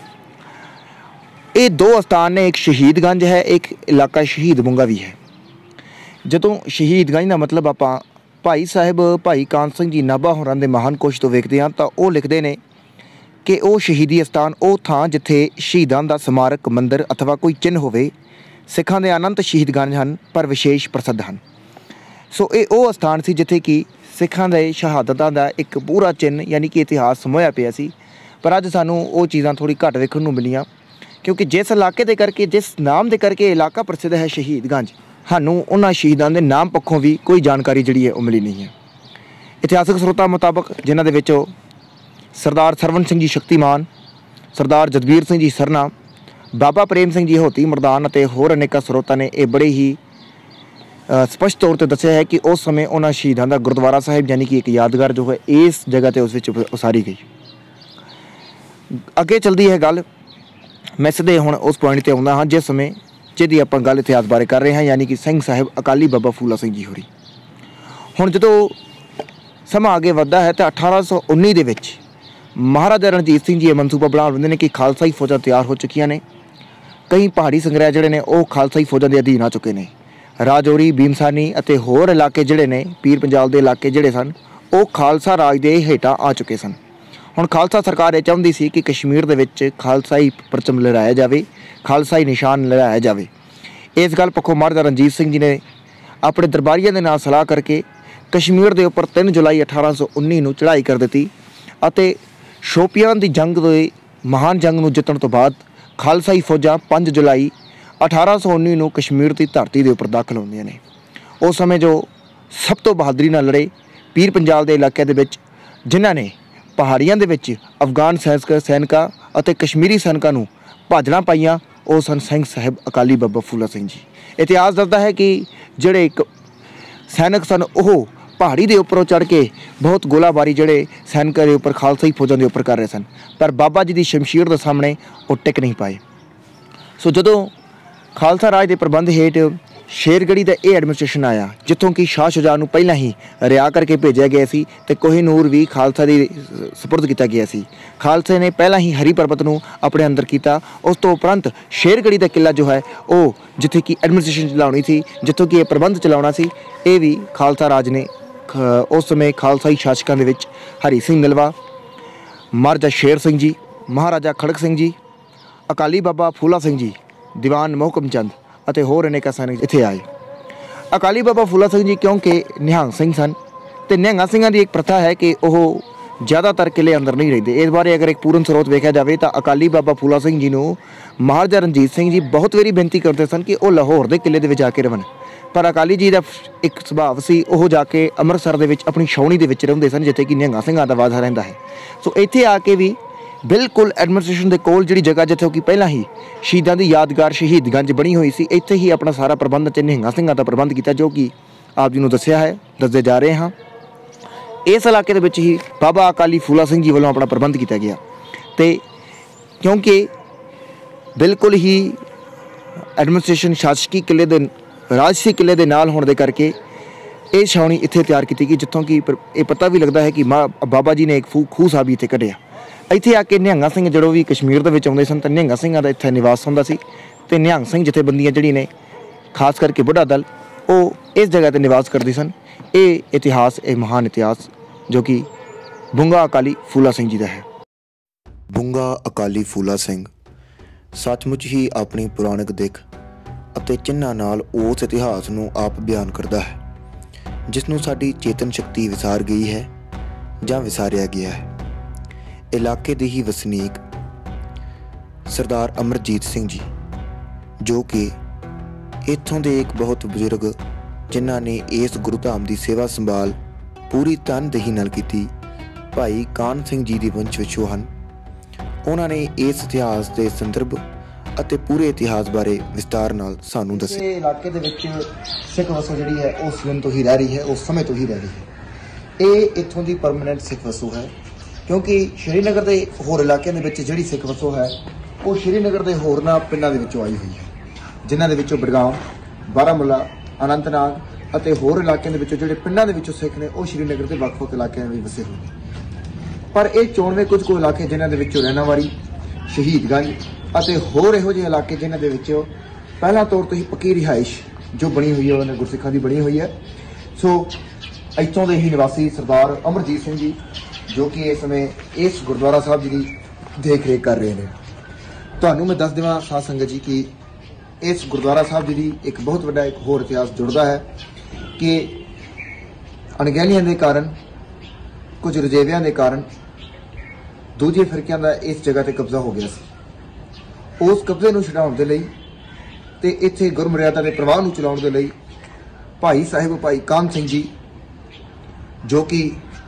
Speaker 1: ਇਹ ਦੋ ਅਸਥਾਨ ਨੇ, ਇੱਕ ਸ਼ਹੀਦਗੰਜ ਹੈ, ਇੱਕ ਇਲਾਕਾ ਸ਼ਹੀਦ ਬੁੰਗਾ ਵੀ ਹੈ। ਜਦੋਂ ਸ਼ਹੀਦਗੰਜ ਦਾ ਮਤਲਬ ਆਪਾਂ ਭਾਈ ਸਾਹਿਬ ਭਾਈ ਕਾਨ ਸਿੰਘ ਜੀ ਨਾਭਾ ਹੋਰਾਂ ਦੇ ਮਹਾਨ ਕੋਸ਼ ਤੋਂ ਵੇਖਦੇ ਹਾਂ ਤਾਂ ਉਹ ਲਿਖਦੇ ਨੇ ਕਿ ਉਹ ਸ਼ਹੀਦੀ ਅਸਥਾਨ ਉਹ ਥਾਂ ਜਿੱਥੇ ਸ਼ਹੀਦਾਂ ਦਾ ਸਮਾਰਕ ਮੰਦਰ ਅਥਵਾ ਕੋਈ ਚਿੰਨ੍ਹ ਹੋਵੇ। ਸਿੱਖਾਂ ਦੇ ਅਨੰਤ ਸ਼ਹੀਦਗੰਜ ਹਨ ਪਰ ਵਿਸ਼ੇਸ਼ ਪ੍ਰਸਿੱਧ ਹਨ। ਸੋ ਇਹ ਉਹ ਅਸਥਾਨ ਸੀ ਜਿੱਥੇ ਕਿ ਸਿੱਖਾਂ ਦੇ ਸ਼ਹਾਦਤਾਂ ਦਾ ਇੱਕ ਪੂਰਾ ਚਿੰਨ੍ਹ ਯਾਨੀ ਕਿ ਇਤਿਹਾਸ ਸਮੋਇਆ ਪਿਆ ਸੀ। ਪਰ ਅੱਜ ਸਾਨੂੰ ਉਹ ਚੀਜ਼ਾਂ ਥੋੜ੍ਹੀ ਘੱਟ ਵੇਖਣ ਨੂੰ ਮਿਲੀਆਂ, ਕਿਉਂਕਿ ਜਿਸ ਇਲਾਕੇ ਦੇ ਕਰਕੇ, ਜਿਸ ਨਾਮ ਦੇ ਕਰਕੇ ਇਲਾਕਾ ਪ੍ਰਸਿੱਧ ਹੈ ਸ਼ਹੀਦਗੰਜ, ਸਾਨੂੰ ਉਹਨਾਂ ਸ਼ਹੀਦਾਂ ਦੇ ਨਾਮ ਪੱਖੋਂ ਵੀ ਕੋਈ ਜਾਣਕਾਰੀ ਜਿਹੜੀ ਹੈ ਉਹ ਮਿਲੀ ਨਹੀਂ ਹੈ। ਇਤਿਹਾਸਕ ਸਰੋਤਾਂ ਮੁਤਾਬਕ, ਜਿਨ੍ਹਾਂ ਦੇ ਵਿੱਚੋਂ ਸਰਦਾਰ ਸਰਵਣ ਸਿੰਘ ਜੀ ਸ਼ਕਤੀਮਾਨ, ਸਰਦਾਰ ਜਗਬੀਰ ਸਿੰਘ ਜੀ ਸਰਨਾ, ਬਾਬਾ ਪ੍ਰੇਮ ਸਿੰਘ ਜੀ ਹੋਤੀ ਮਰਦਾਨ ਅਤੇ ਹੋਰ ਅਨੇਕਾਂ ਸਰੋਤਾਂ ਨੇ ਇਹ ਬੜੇ ਹੀ ਸਪਸ਼ਟ ਤੌਰ 'ਤੇ ਦੱਸਿਆ ਹੈ ਕਿ ਉਸ ਸਮੇਂ ਉਹਨਾਂ ਸ਼ਹੀਦਾਂ ਦਾ ਗੁਰਦੁਆਰਾ ਸਾਹਿਬ ਯਾਨੀ ਕਿ ਇੱਕ ਯਾਦਗਾਰ ਜੋ ਹੈ ਇਸ ਜਗ੍ਹਾ 'ਤੇ ਉਸ ਵਿੱਚ ਉਸਾਰੀ ਗਈ। ਅੱਗੇ ਚੱਲਦੀ ਹੈ ਗੱਲ, ਮੈਂ ਸਿੱਧੇ ਹੁਣ ਉਸ ਪੁਆਇੰਟ 'ਤੇ ਆਉਂਦਾ ਹਾਂ ਜਿਸ ਸਮੇਂ ਜਿਹਦੀ ਆਪਾਂ ਗੱਲ ਇਤਿਹਾਸ ਬਾਰੇ ਕਰ ਰਹੇ ਹਾਂ, ਯਾਨੀ ਕਿ ਸਿੰਘ ਸਾਹਿਬ ਅਕਾਲੀ ਬਾਬਾ ਫੂਲਾ ਸਿੰਘ ਜੀ ਹੋਰੀ। ਹੁਣ ਜਦੋਂ ਸਮਾਂ ਅੱਗੇ ਵੱਧਦਾ ਹੈ ਤਾਂ ਅਠਾਰਾਂ ਸੌ ਉੱਨੀ ਦੇ ਵਿੱਚ ਮਹਾਰਾਜਾ ਰਣਜੀਤ ਸਿੰਘ ਜੀ ਇਹ ਮਨਸੂਬਾ ਬਣਾ ਲੈਂਦੇ ਨੇ ਕਿ ਖਾਲਸਾਈ ਫੌਜਾਂ ਤਿਆਰ ਹੋ ਚੁੱਕੀਆਂ ਨੇ। ਕਈ ਪਹਾੜੀ ਸੰਗ੍ਰਹਿ ਜਿਹੜੇ ਨੇ ਉਹ ਖਾਲਸਾਈ ਫੌਜਾਂ ਦੇ ਅਧੀਨ ਆ ਚੁੱਕੇ ਨੇ। ਰਾਜੌਰੀ, ਭੀਮਸਾਨੀ ਅਤੇ ਹੋਰ ਇਲਾਕੇ ਜਿਹੜੇ ਨੇ, ਪੀਰ ਪੰਜਾਬ ਦੇ ਇਲਾਕੇ ਜਿਹੜੇ ਸਨ, ਉਹ ਖਾਲਸਾ ਰਾਜ ਦੇ ਹੇਠਾਂ ਆ ਚੁੱਕੇ ਸਨ। ਹੁਣ ਖਾਲਸਾ ਸਰਕਾਰ ਇਹ ਚਾਹੁੰਦੀ ਸੀ ਕਿ ਕਸ਼ਮੀਰ ਦੇ ਵਿੱਚ ਖਾਲਸਾਈ ਪਰਚਮ ਲਹਿਰਾਇਆ ਜਾਵੇ, ਖਾਲਸਾਈ ਨਿਸ਼ਾਨ ਲਹਿਰਾਇਆ ਜਾਵੇ। ਇਸ ਗੱਲ ਪੱਖੋਂ ਮਹਾਰਾਜਾ ਰਣਜੀਤ ਸਿੰਘ ਜੀ ਨੇ ਆਪਣੇ ਦਰਬਾਰੀਆਂ ਦੇ ਨਾਲ ਸਲਾਹ ਕਰਕੇ ਕਸ਼ਮੀਰ ਦੇ ਉੱਪਰ ਤਿੰਨ ਜੁਲਾਈ ਅਠਾਰਾਂ ਸੌ ਉੱਨੀ ਨੂੰ ਚੜ੍ਹਾਈ ਕਰ ਦਿੱਤੀ ਅਤੇ ਸ਼ੋਪੀਆਂ ਦੀ ਜੰਗ ਦੇ ਮਹਾਨ ਜੰਗ ਨੂੰ ਜਿੱਤਣ ਤੋਂ ਬਾਅਦ ਖਾਲਸਾਈ ਫੌਜਾਂ ਪੰਜ ਜੁਲਾਈ ਅਠਾਰਾਂ ਸੌ ਉੱਨੀ ਨੂੰ ਕਸ਼ਮੀਰ ਦੀ ਧਰਤੀ ਦੇ ਉੱਪਰ ਦਾਖਲ ਹੁੰਦੀਆਂ ਨੇ। ਉਸ ਸਮੇਂ ਜੋ ਸਭ ਤੋਂ ਬਹਾਦਰੀ ਨਾਲ ਲੜੇ ਪੀਰ ਪੰਜਾਬ ਦੇ ਇਲਾਕੇ ਦੇ ਵਿੱਚ, ਜਿਨ੍ਹਾਂ ਨੇ ਪਹਾੜੀਆਂ ਦੇ ਵਿੱਚ ਅਫਗਾਨ ਸੈਨਿਕ ਸੈਨਿਕਾਂ ਅਤੇ ਕਸ਼ਮੀਰੀ ਸੈਨਿਕਾਂ ਨੂੰ ਭਾਜੜਾਂ ਪਾਈਆਂ, ਉਹ ਸਨ ਸਿੰਘ ਸਾਹਿਬ ਅਕਾਲੀ ਬਾਬਾ ਫੂਲਾ ਸਿੰਘ ਜੀ। ਇਤਿਹਾਸ ਦੱਸਦਾ ਹੈ ਕਿ ਜਿਹੜੇ ਇੱਕ ਸੈਨਿਕ ਸਨ ਉਹ ਪਹਾੜੀ ਦੇ ਉੱਪਰੋਂ ਚੜ੍ਹ ਕੇ ਬਹੁਤ ਗੋਲਾਬਾਰੀ ਜਿਹੜੇ ਸੈਨਿਕਾਂ ਦੇ ਉੱਪਰ, ਖਾਲਸਾਈ ਫੌਜਾਂ ਦੇ ਉੱਪਰ ਕਰ ਰਹੇ ਸਨ, ਪਰ ਬਾਬਾ ਜੀ ਦੀ ਸ਼ਮਸ਼ੀਰ ਦੇ ਸਾਹਮਣੇ ਉਹ ਟਿਕ ਨਹੀਂ ਪਾਏ। ਸੋ ਜਦੋਂ ਖਾਲਸਾ ਰਾਜ ਦੇ ਪ੍ਰਬੰਧ ਹੇਠ ਸ਼ੇਰਗੜ੍ਹੀ ਦਾ ਇਹ ਐਡਮਿਨਿਸਟ੍ਰੇਸ਼ਨ ਆਇਆ, ਜਿੱਥੋਂ ਕਿ ਸ਼ਾਹ ਸ਼ੁਜਾ ਨੂੰ ਪਹਿਲਾਂ ਹੀ ਰਿਹਾਅ ਕਰਕੇ ਭੇਜਿਆ ਗਿਆ ਸੀ ਤੇ ਕੋਹਿਨੂਰ ਵੀ ਖਾਲਸਾ ਦੀ ਸਪੁਰਦ ਕੀਤਾ ਗਿਆ ਸੀ। ਖਾਲਸੇ ਨੇ ਪਹਿਲਾਂ ਹੀ ਹਰੀ ਪਰਬਤ ਨੂੰ ਆਪਣੇ ਅੰਦਰ ਕੀਤਾ। ਉਸ ਤੋਂ ਉਪਰੰਤ ਸ਼ੇਰਗੜ੍ਹੀ ਦਾ ਕਿਲ੍ਹਾ ਜੋ ਹੈ ਉਹ ਜਿੱਥੇ ਕਿ ਐਡਮਿਨਿਸਟ੍ਰੇਸ਼ਨ ਚਲਾਉਣੀ ਸੀ, ਜਿੱਥੋਂ ਕਿ ਇਹ ਪ੍ਰਬੰਧ ਚਲਾਉਣਾ ਸੀ, ਇਹ ਵੀ ਖਾਲਸਾ ਰਾਜ ਨੇ ਉਸ ਸਮੇਂ ਖਾਲਸਾਈ ਸ਼ਾਸਕਾਂ ਦੇ ਵਿੱਚ ਹਰੀ ਸਿੰਘ ਨਲਵਾ, ਮਹਾਰਾਜਾ ਸ਼ੇਰ ਸਿੰਘ ਜੀ, ਮਹਾਰਾਜਾ ਖੜਕ ਸਿੰਘ ਜੀ, ਅਕਾਲੀ ਬਾਬਾ ਫੂਲਾ ਸਿੰਘ ਜੀ, ਦੀਵਾਨ ਮੋਹਕਮ ਚੰਦ ਅਤੇ ਹੋਰ ਅਨੇਕਾਂ ਸੈਨਿਕ ਇੱਥੇ ਆਏ। ਅਕਾਲੀ ਬਾਬਾ ਫੂਲਾ ਸਿੰਘ ਜੀ ਕਿਉਂਕਿ ਨਿਹੰਗ ਸਿੰਘ ਸਨ ਅਤੇ ਨਿਹੰਗਾਂ ਸਿੰਘਾਂ ਦੀ ਇੱਕ ਪ੍ਰਥਾ ਹੈ ਕਿ ਉਹ ਜ਼ਿਆਦਾਤਰ ਕਿਲ੍ਹੇ ਅੰਦਰ ਨਹੀਂ ਰਹਿੰਦੇ। ਇਸ ਬਾਰੇ ਅਗਰ ਇੱਕ ਪੂਰਨ ਸਰੋਤ ਵੇਖਿਆ ਜਾਵੇ ਤਾਂ ਅਕਾਲੀ ਬਾਬਾ ਫੂਲਾ ਸਿੰਘ ਜੀ ਨੂੰ ਮਹਾਰਾਜਾ ਰਣਜੀਤ ਸਿੰਘ ਜੀ ਬਹੁਤ ਵਾਰੀ ਬੇਨਤੀ ਕਰਦੇ ਸਨ ਕਿ ਉਹ ਲਾਹੌਰ ਦੇ ਕਿਲ੍ਹੇ ਦੇ ਵਿੱਚ ਜਾ ਕੇ ਰਹਿਣ, ਪਰ ਅਕਾਲੀ ਜੀ ਦਾ ਇੱਕ ਸੁਭਾਅ ਸੀ ਉਹ ਜਾ ਕੇ ਅੰਮ੍ਰਿਤਸਰ ਦੇ ਵਿੱਚ ਆਪਣੀ ਛਾਉਣੀ ਦੇ ਵਿੱਚ ਰਹਿੰਦੇ ਸਨ, ਜਿੱਥੇ ਕਿ ਨਿਹੰਗਾਂ ਸਿੰਘਾਂ ਦਾ ਵਾਸਾ ਰਹਿੰਦਾ ਹੈ। ਸੋ ਇੱਥੇ ਆ ਕੇ ਵੀ ਬਿਲਕੁਲ ਐਡਮਿਨਿਸਟ੍ਰੇਸ਼ਨ ਦੇ ਕੋਲ ਜਿਹੜੀ ਜਗ੍ਹਾ ਜਿੱਥੇ ਕਿ ਪਹਿਲਾਂ ਹੀ ਸ਼ਹੀਦਾਂ ਦੀ ਯਾਦਗਾਰ ਸ਼ਹੀਦਗੰਜ ਬਣੀ ਹੋਈ ਸੀ, ਇੱਥੇ ਹੀ ਆਪਣਾ ਸਾਰਾ ਪ੍ਰਬੰਧ ਅਤੇ ਨਿਹੰਗਾਂ ਸਿੰਘਾਂ ਦਾ ਪ੍ਰਬੰਧ ਕੀਤਾ, ਜੋ ਕਿ ਆਪ ਜੀ ਨੂੰ ਦੱਸਿਆ ਹੈ, ਦੱਸਦੇ ਜਾ ਰਹੇ ਹਾਂ। ਇਸ ਇਲਾਕੇ ਦੇ ਵਿੱਚ ਹੀ ਬਾਬਾ ਅਕਾਲੀ ਫੂਲਾ ਸਿੰਘ ਜੀ ਵੱਲੋਂ ਆਪਣਾ ਪ੍ਰਬੰਧ ਕੀਤਾ ਗਿਆ ਅਤੇ ਕਿਉਂਕਿ ਬਿਲਕੁਲ ਹੀ ਐਡਮਿਨਿਸਟ੍ਰੇਸ਼ਨ ਸ਼ਾਸਕੀ ਕਿਲ੍ਹੇ ਦੇ ਰਾਜਸੀ ਕਿਲ੍ਹੇ ਦੇ ਨਾਲ ਹੋਣ ਦੇ ਕਰਕੇ ਇਹ ਛਾਉਣੀ ਇੱਥੇ ਤਿਆਰ ਕੀਤੀ ਗਈ, ਜਿੱਥੋਂ ਕਿ ਇਹ ਪਤਾ ਵੀ ਲੱਗਦਾ ਹੈ ਕਿ ਮਾਂ ਬਾਬਾ ਜੀ ਨੇ ਇੱਕ ਖੂਹ ਖੂਹ ਸਾਹਿਬ ਇੱਥੇ ਕੱਢਿਆ। ਇੱਥੇ ਆ ਕੇ ਨਿਹੰਗਾਂ ਸਿੰਘ ਜਦੋਂ ਵੀ ਕਸ਼ਮੀਰ ਦੇ ਵਿੱਚ ਆਉਂਦੇ ਸਨ ਤਾਂ ਨਿਹੰਗਾਂ ਸਿੰਘਾਂ ਦਾ ਇੱਥੇ ਨਿਵਾਸ ਹੁੰਦਾ ਸੀ ਅਤੇ ਨਿਹੰਗ ਸਿੰਘ ਜਥੇਬੰਦੀਆਂ ਜਿਹੜੀ ਨੇ, ਖਾਸ ਕਰਕੇ ਬੁੱਢਾ ਦਲ, ਉਹ ਇਸ ਜਗ੍ਹਾ 'ਤੇ ਨਿਵਾਸ ਕਰਦੇ ਸਨ। ਇਹ ਇਤਿਹਾਸ, ਇਹ ਮਹਾਨ ਇਤਿਹਾਸ ਜੋ ਕਿ ਬੁੰਗਾ ਅਕਾਲੀ ਫੂਲਾ ਸਿੰਘ ਜੀ ਦਾ ਹੈ।
Speaker 2: ਬੁੰਗਾ ਅਕਾਲੀ ਫੂਲਾ ਸਿੰਘ ਸੱਚਮੁੱਚ ਹੀ ਆਪਣੀ ਪੁਰਾਣਿਕ ਦਿੱਖ ਅਤੇ ਚਿੰਨ੍ਹਾਂ ਨਾਲ ਉਸ ਇਤਿਹਾਸ ਨੂੰ ਆਪ ਬਿਆਨ ਕਰਦਾ ਹੈ ਜਿਸ ਨੂੰ ਸਾਡੀ ਚੇਤਨ ਸ਼ਕਤੀ ਵਿਸਾਰ ਗਈ ਹੈ ਜਾਂ ਵਿਸਾਰਿਆ ਗਿਆ ਹੈ। ਇਲਾਕੇ ਦੇ ਹੀ ਵਸਨੀਕ ਸਰਦਾਰ ਅਮਰਜੀਤ ਸਿੰਘ ਜੀ, ਜੋ ਕਿ ਇੱਥੋਂ ਦੇ ਇੱਕ ਬਹੁਤ ਬਜ਼ੁਰਗ ਜਿਨ੍ਹਾਂ ਨੇ ਇਸ ਗੁਰੂਧਾਮ ਦੀ ਸੇਵਾ ਸੰਭਾਲ ਪੂਰੀ ਤਨਦੇਹੀ ਨਾਲ ਕੀਤੀ, ਭਾਈ ਕਾਨ ਸਿੰਘ ਜੀ ਦੀ ਵੰਸ਼ ਵਿੱਚੋਂ ਹਨ। ਉਹਨਾਂ ਨੇ ਇਸ ਇਤਿਹਾਸ ਦੇ ਸੰਦਰਭ ਅਤੇ ਪੂਰੇ ਇਤਿਹਾਸ ਬਾਰੇ ਵਿਸਤਾਰ ਨਾਲ ਸਾਨੂੰ ਦੱਸਿਆ।
Speaker 1: ਇਹ ਇਲਾਕੇ ਦੇ ਵਿੱਚ ਸਿੱਖ ਵਸੋਂ ਜਿਹੜੀ ਹੈ ਉਹ ਉਸ ਦਿਨ ਤੋਂ ਹੀ ਰਹਿ ਰਹੀ ਹੈ, ਉਸ ਸਮੇਂ ਤੋਂ ਹੀ ਰਹਿ ਰਹੀ ਹੈ। ਇਹ ਇੱਥੋਂ ਦੀ ਪਰਮਾਨੈਂਟ ਸਿੱਖ ਵਸੋਂ ਹੈ, ਕਿਉਂਕਿ ਸ਼੍ਰੀਨਗਰ ਦੇ ਹੋਰ ਇਲਾਕਿਆਂ ਦੇ ਵਿੱਚ ਜਿਹੜੀ ਸਿੱਖ ਵਸੋਂ ਹੈ ਉਹ ਸ਼੍ਰੀਨਗਰ ਦੇ ਹੋਰਨਾਂ ਪਿੰਡਾਂ ਦੇ ਵਿੱਚੋਂ ਆਈ ਹੋਈ ਹੈ, ਜਿਨ੍ਹਾਂ ਦੇ ਵਿੱਚੋਂ ਬਡਗਾਮ, ਬਾਰਾਮੂਲਾ, ਅਨੰਤਨਾਗ ਅਤੇ ਹੋਰ ਇਲਾਕਿਆਂ ਦੇ ਵਿੱਚੋਂ ਜਿਹੜੇ ਪਿੰਡਾਂ ਦੇ ਵਿੱਚੋਂ ਸਿੱਖ ਨੇ ਉਹ ਸ਼੍ਰੀਨਗਰ ਦੇ ਵੱਖ-ਵੱਖ ਇਲਾਕਿਆਂ ਵਿੱਚ ਵਸੇ ਹੋਏ ਨੇ। ਪਰ ਇਹ ਚੋਣਵੇਂ ਕੁਝ ਕੁ ਇਲਾਕੇ ਜਿਨ੍ਹਾਂ ਦੇ ਵਿੱਚੋਂ ਰਹਿਣਾਵਾਰੀ, ਸ਼ਹੀਦਗੰਜ ਅਤੇ ਹੋਰ ਇਹੋ ਜਿਹੇ ਇਲਾਕੇ ਜਿਨ੍ਹਾਂ ਦੇ ਵਿੱਚ ਪਹਿਲਾਂ ਤੌਰ ਤੋਂ ਹੀ ਪੱਕੀ ਰਿਹਾਇਸ਼ ਜੋ ਬਣੀ ਹੋਈ ਹੈ ਉਹਨਾਂ ਗੁਰਸਿੱਖਾਂ ਦੀ ਬਣੀ ਹੋਈ ਹੈ। ਸੋ ਇੱਥੋਂ ਦੇ ਹੀ ਨਿਵਾਸੀ ਸਰਦਾਰ ਅਮਰਜੀਤ ਸਿੰਘ ਜੀ, ਜੋ ਕਿ ਇਸ ਸਮੇਂ ਇਸ ਗੁਰਦੁਆਰਾ ਸਾਹਿਬ ਜੀ ਦੀ ਦੇਖ ਰੇਖ ਕਰ ਰਹੇ ਨੇ। ਤੁਹਾਨੂੰ ਮੈਂ ਦੱਸ ਦੇਵਾਂ ਸਾਧ ਸੰਗਤ ਜੀ ਕਿ ਇਸ ਗੁਰਦੁਆਰਾ ਸਾਹਿਬ ਜੀ ਦੀ ਇੱਕ ਬਹੁਤ ਵੱਡਾ ਇੱਕ ਹੋਰ ਇਤਿਹਾਸ ਜੁੜਦਾ ਹੈ ਕਿ ਅਣਗਹਿਲੀਆਂ ਦੇ ਕਾਰਨ, ਕੁਝ ਰਜੇਵਿਆਂ ਦੇ ਕਾਰਨ ਦੂਜੇ ਫਿਰਕਿਆਂ ਦਾ ਇਸ ਜਗ੍ਹਾ ਤੇ ਕਬਜ਼ਾ ਹੋ ਗਿਆ ਸੀ। ਉਸ ਕਬਜ਼ੇ ਨੂੰ ਛਡਾਉਣ ਦੇ ਲਈ ਤੇ ਇੱਥੇ ਗੁਰਮਰਿਆਦਾ ਦੇ ਪ੍ਰਵਾਹ ਨੂੰ ਚਲਾਉਣ ਦੇ ਲਈ ਭਾਈ ਸਾਹਿਬ ਭਾਈ ਕਾਨ ਸਿੰਘ ਜੀ, ਜੋ ਕਿ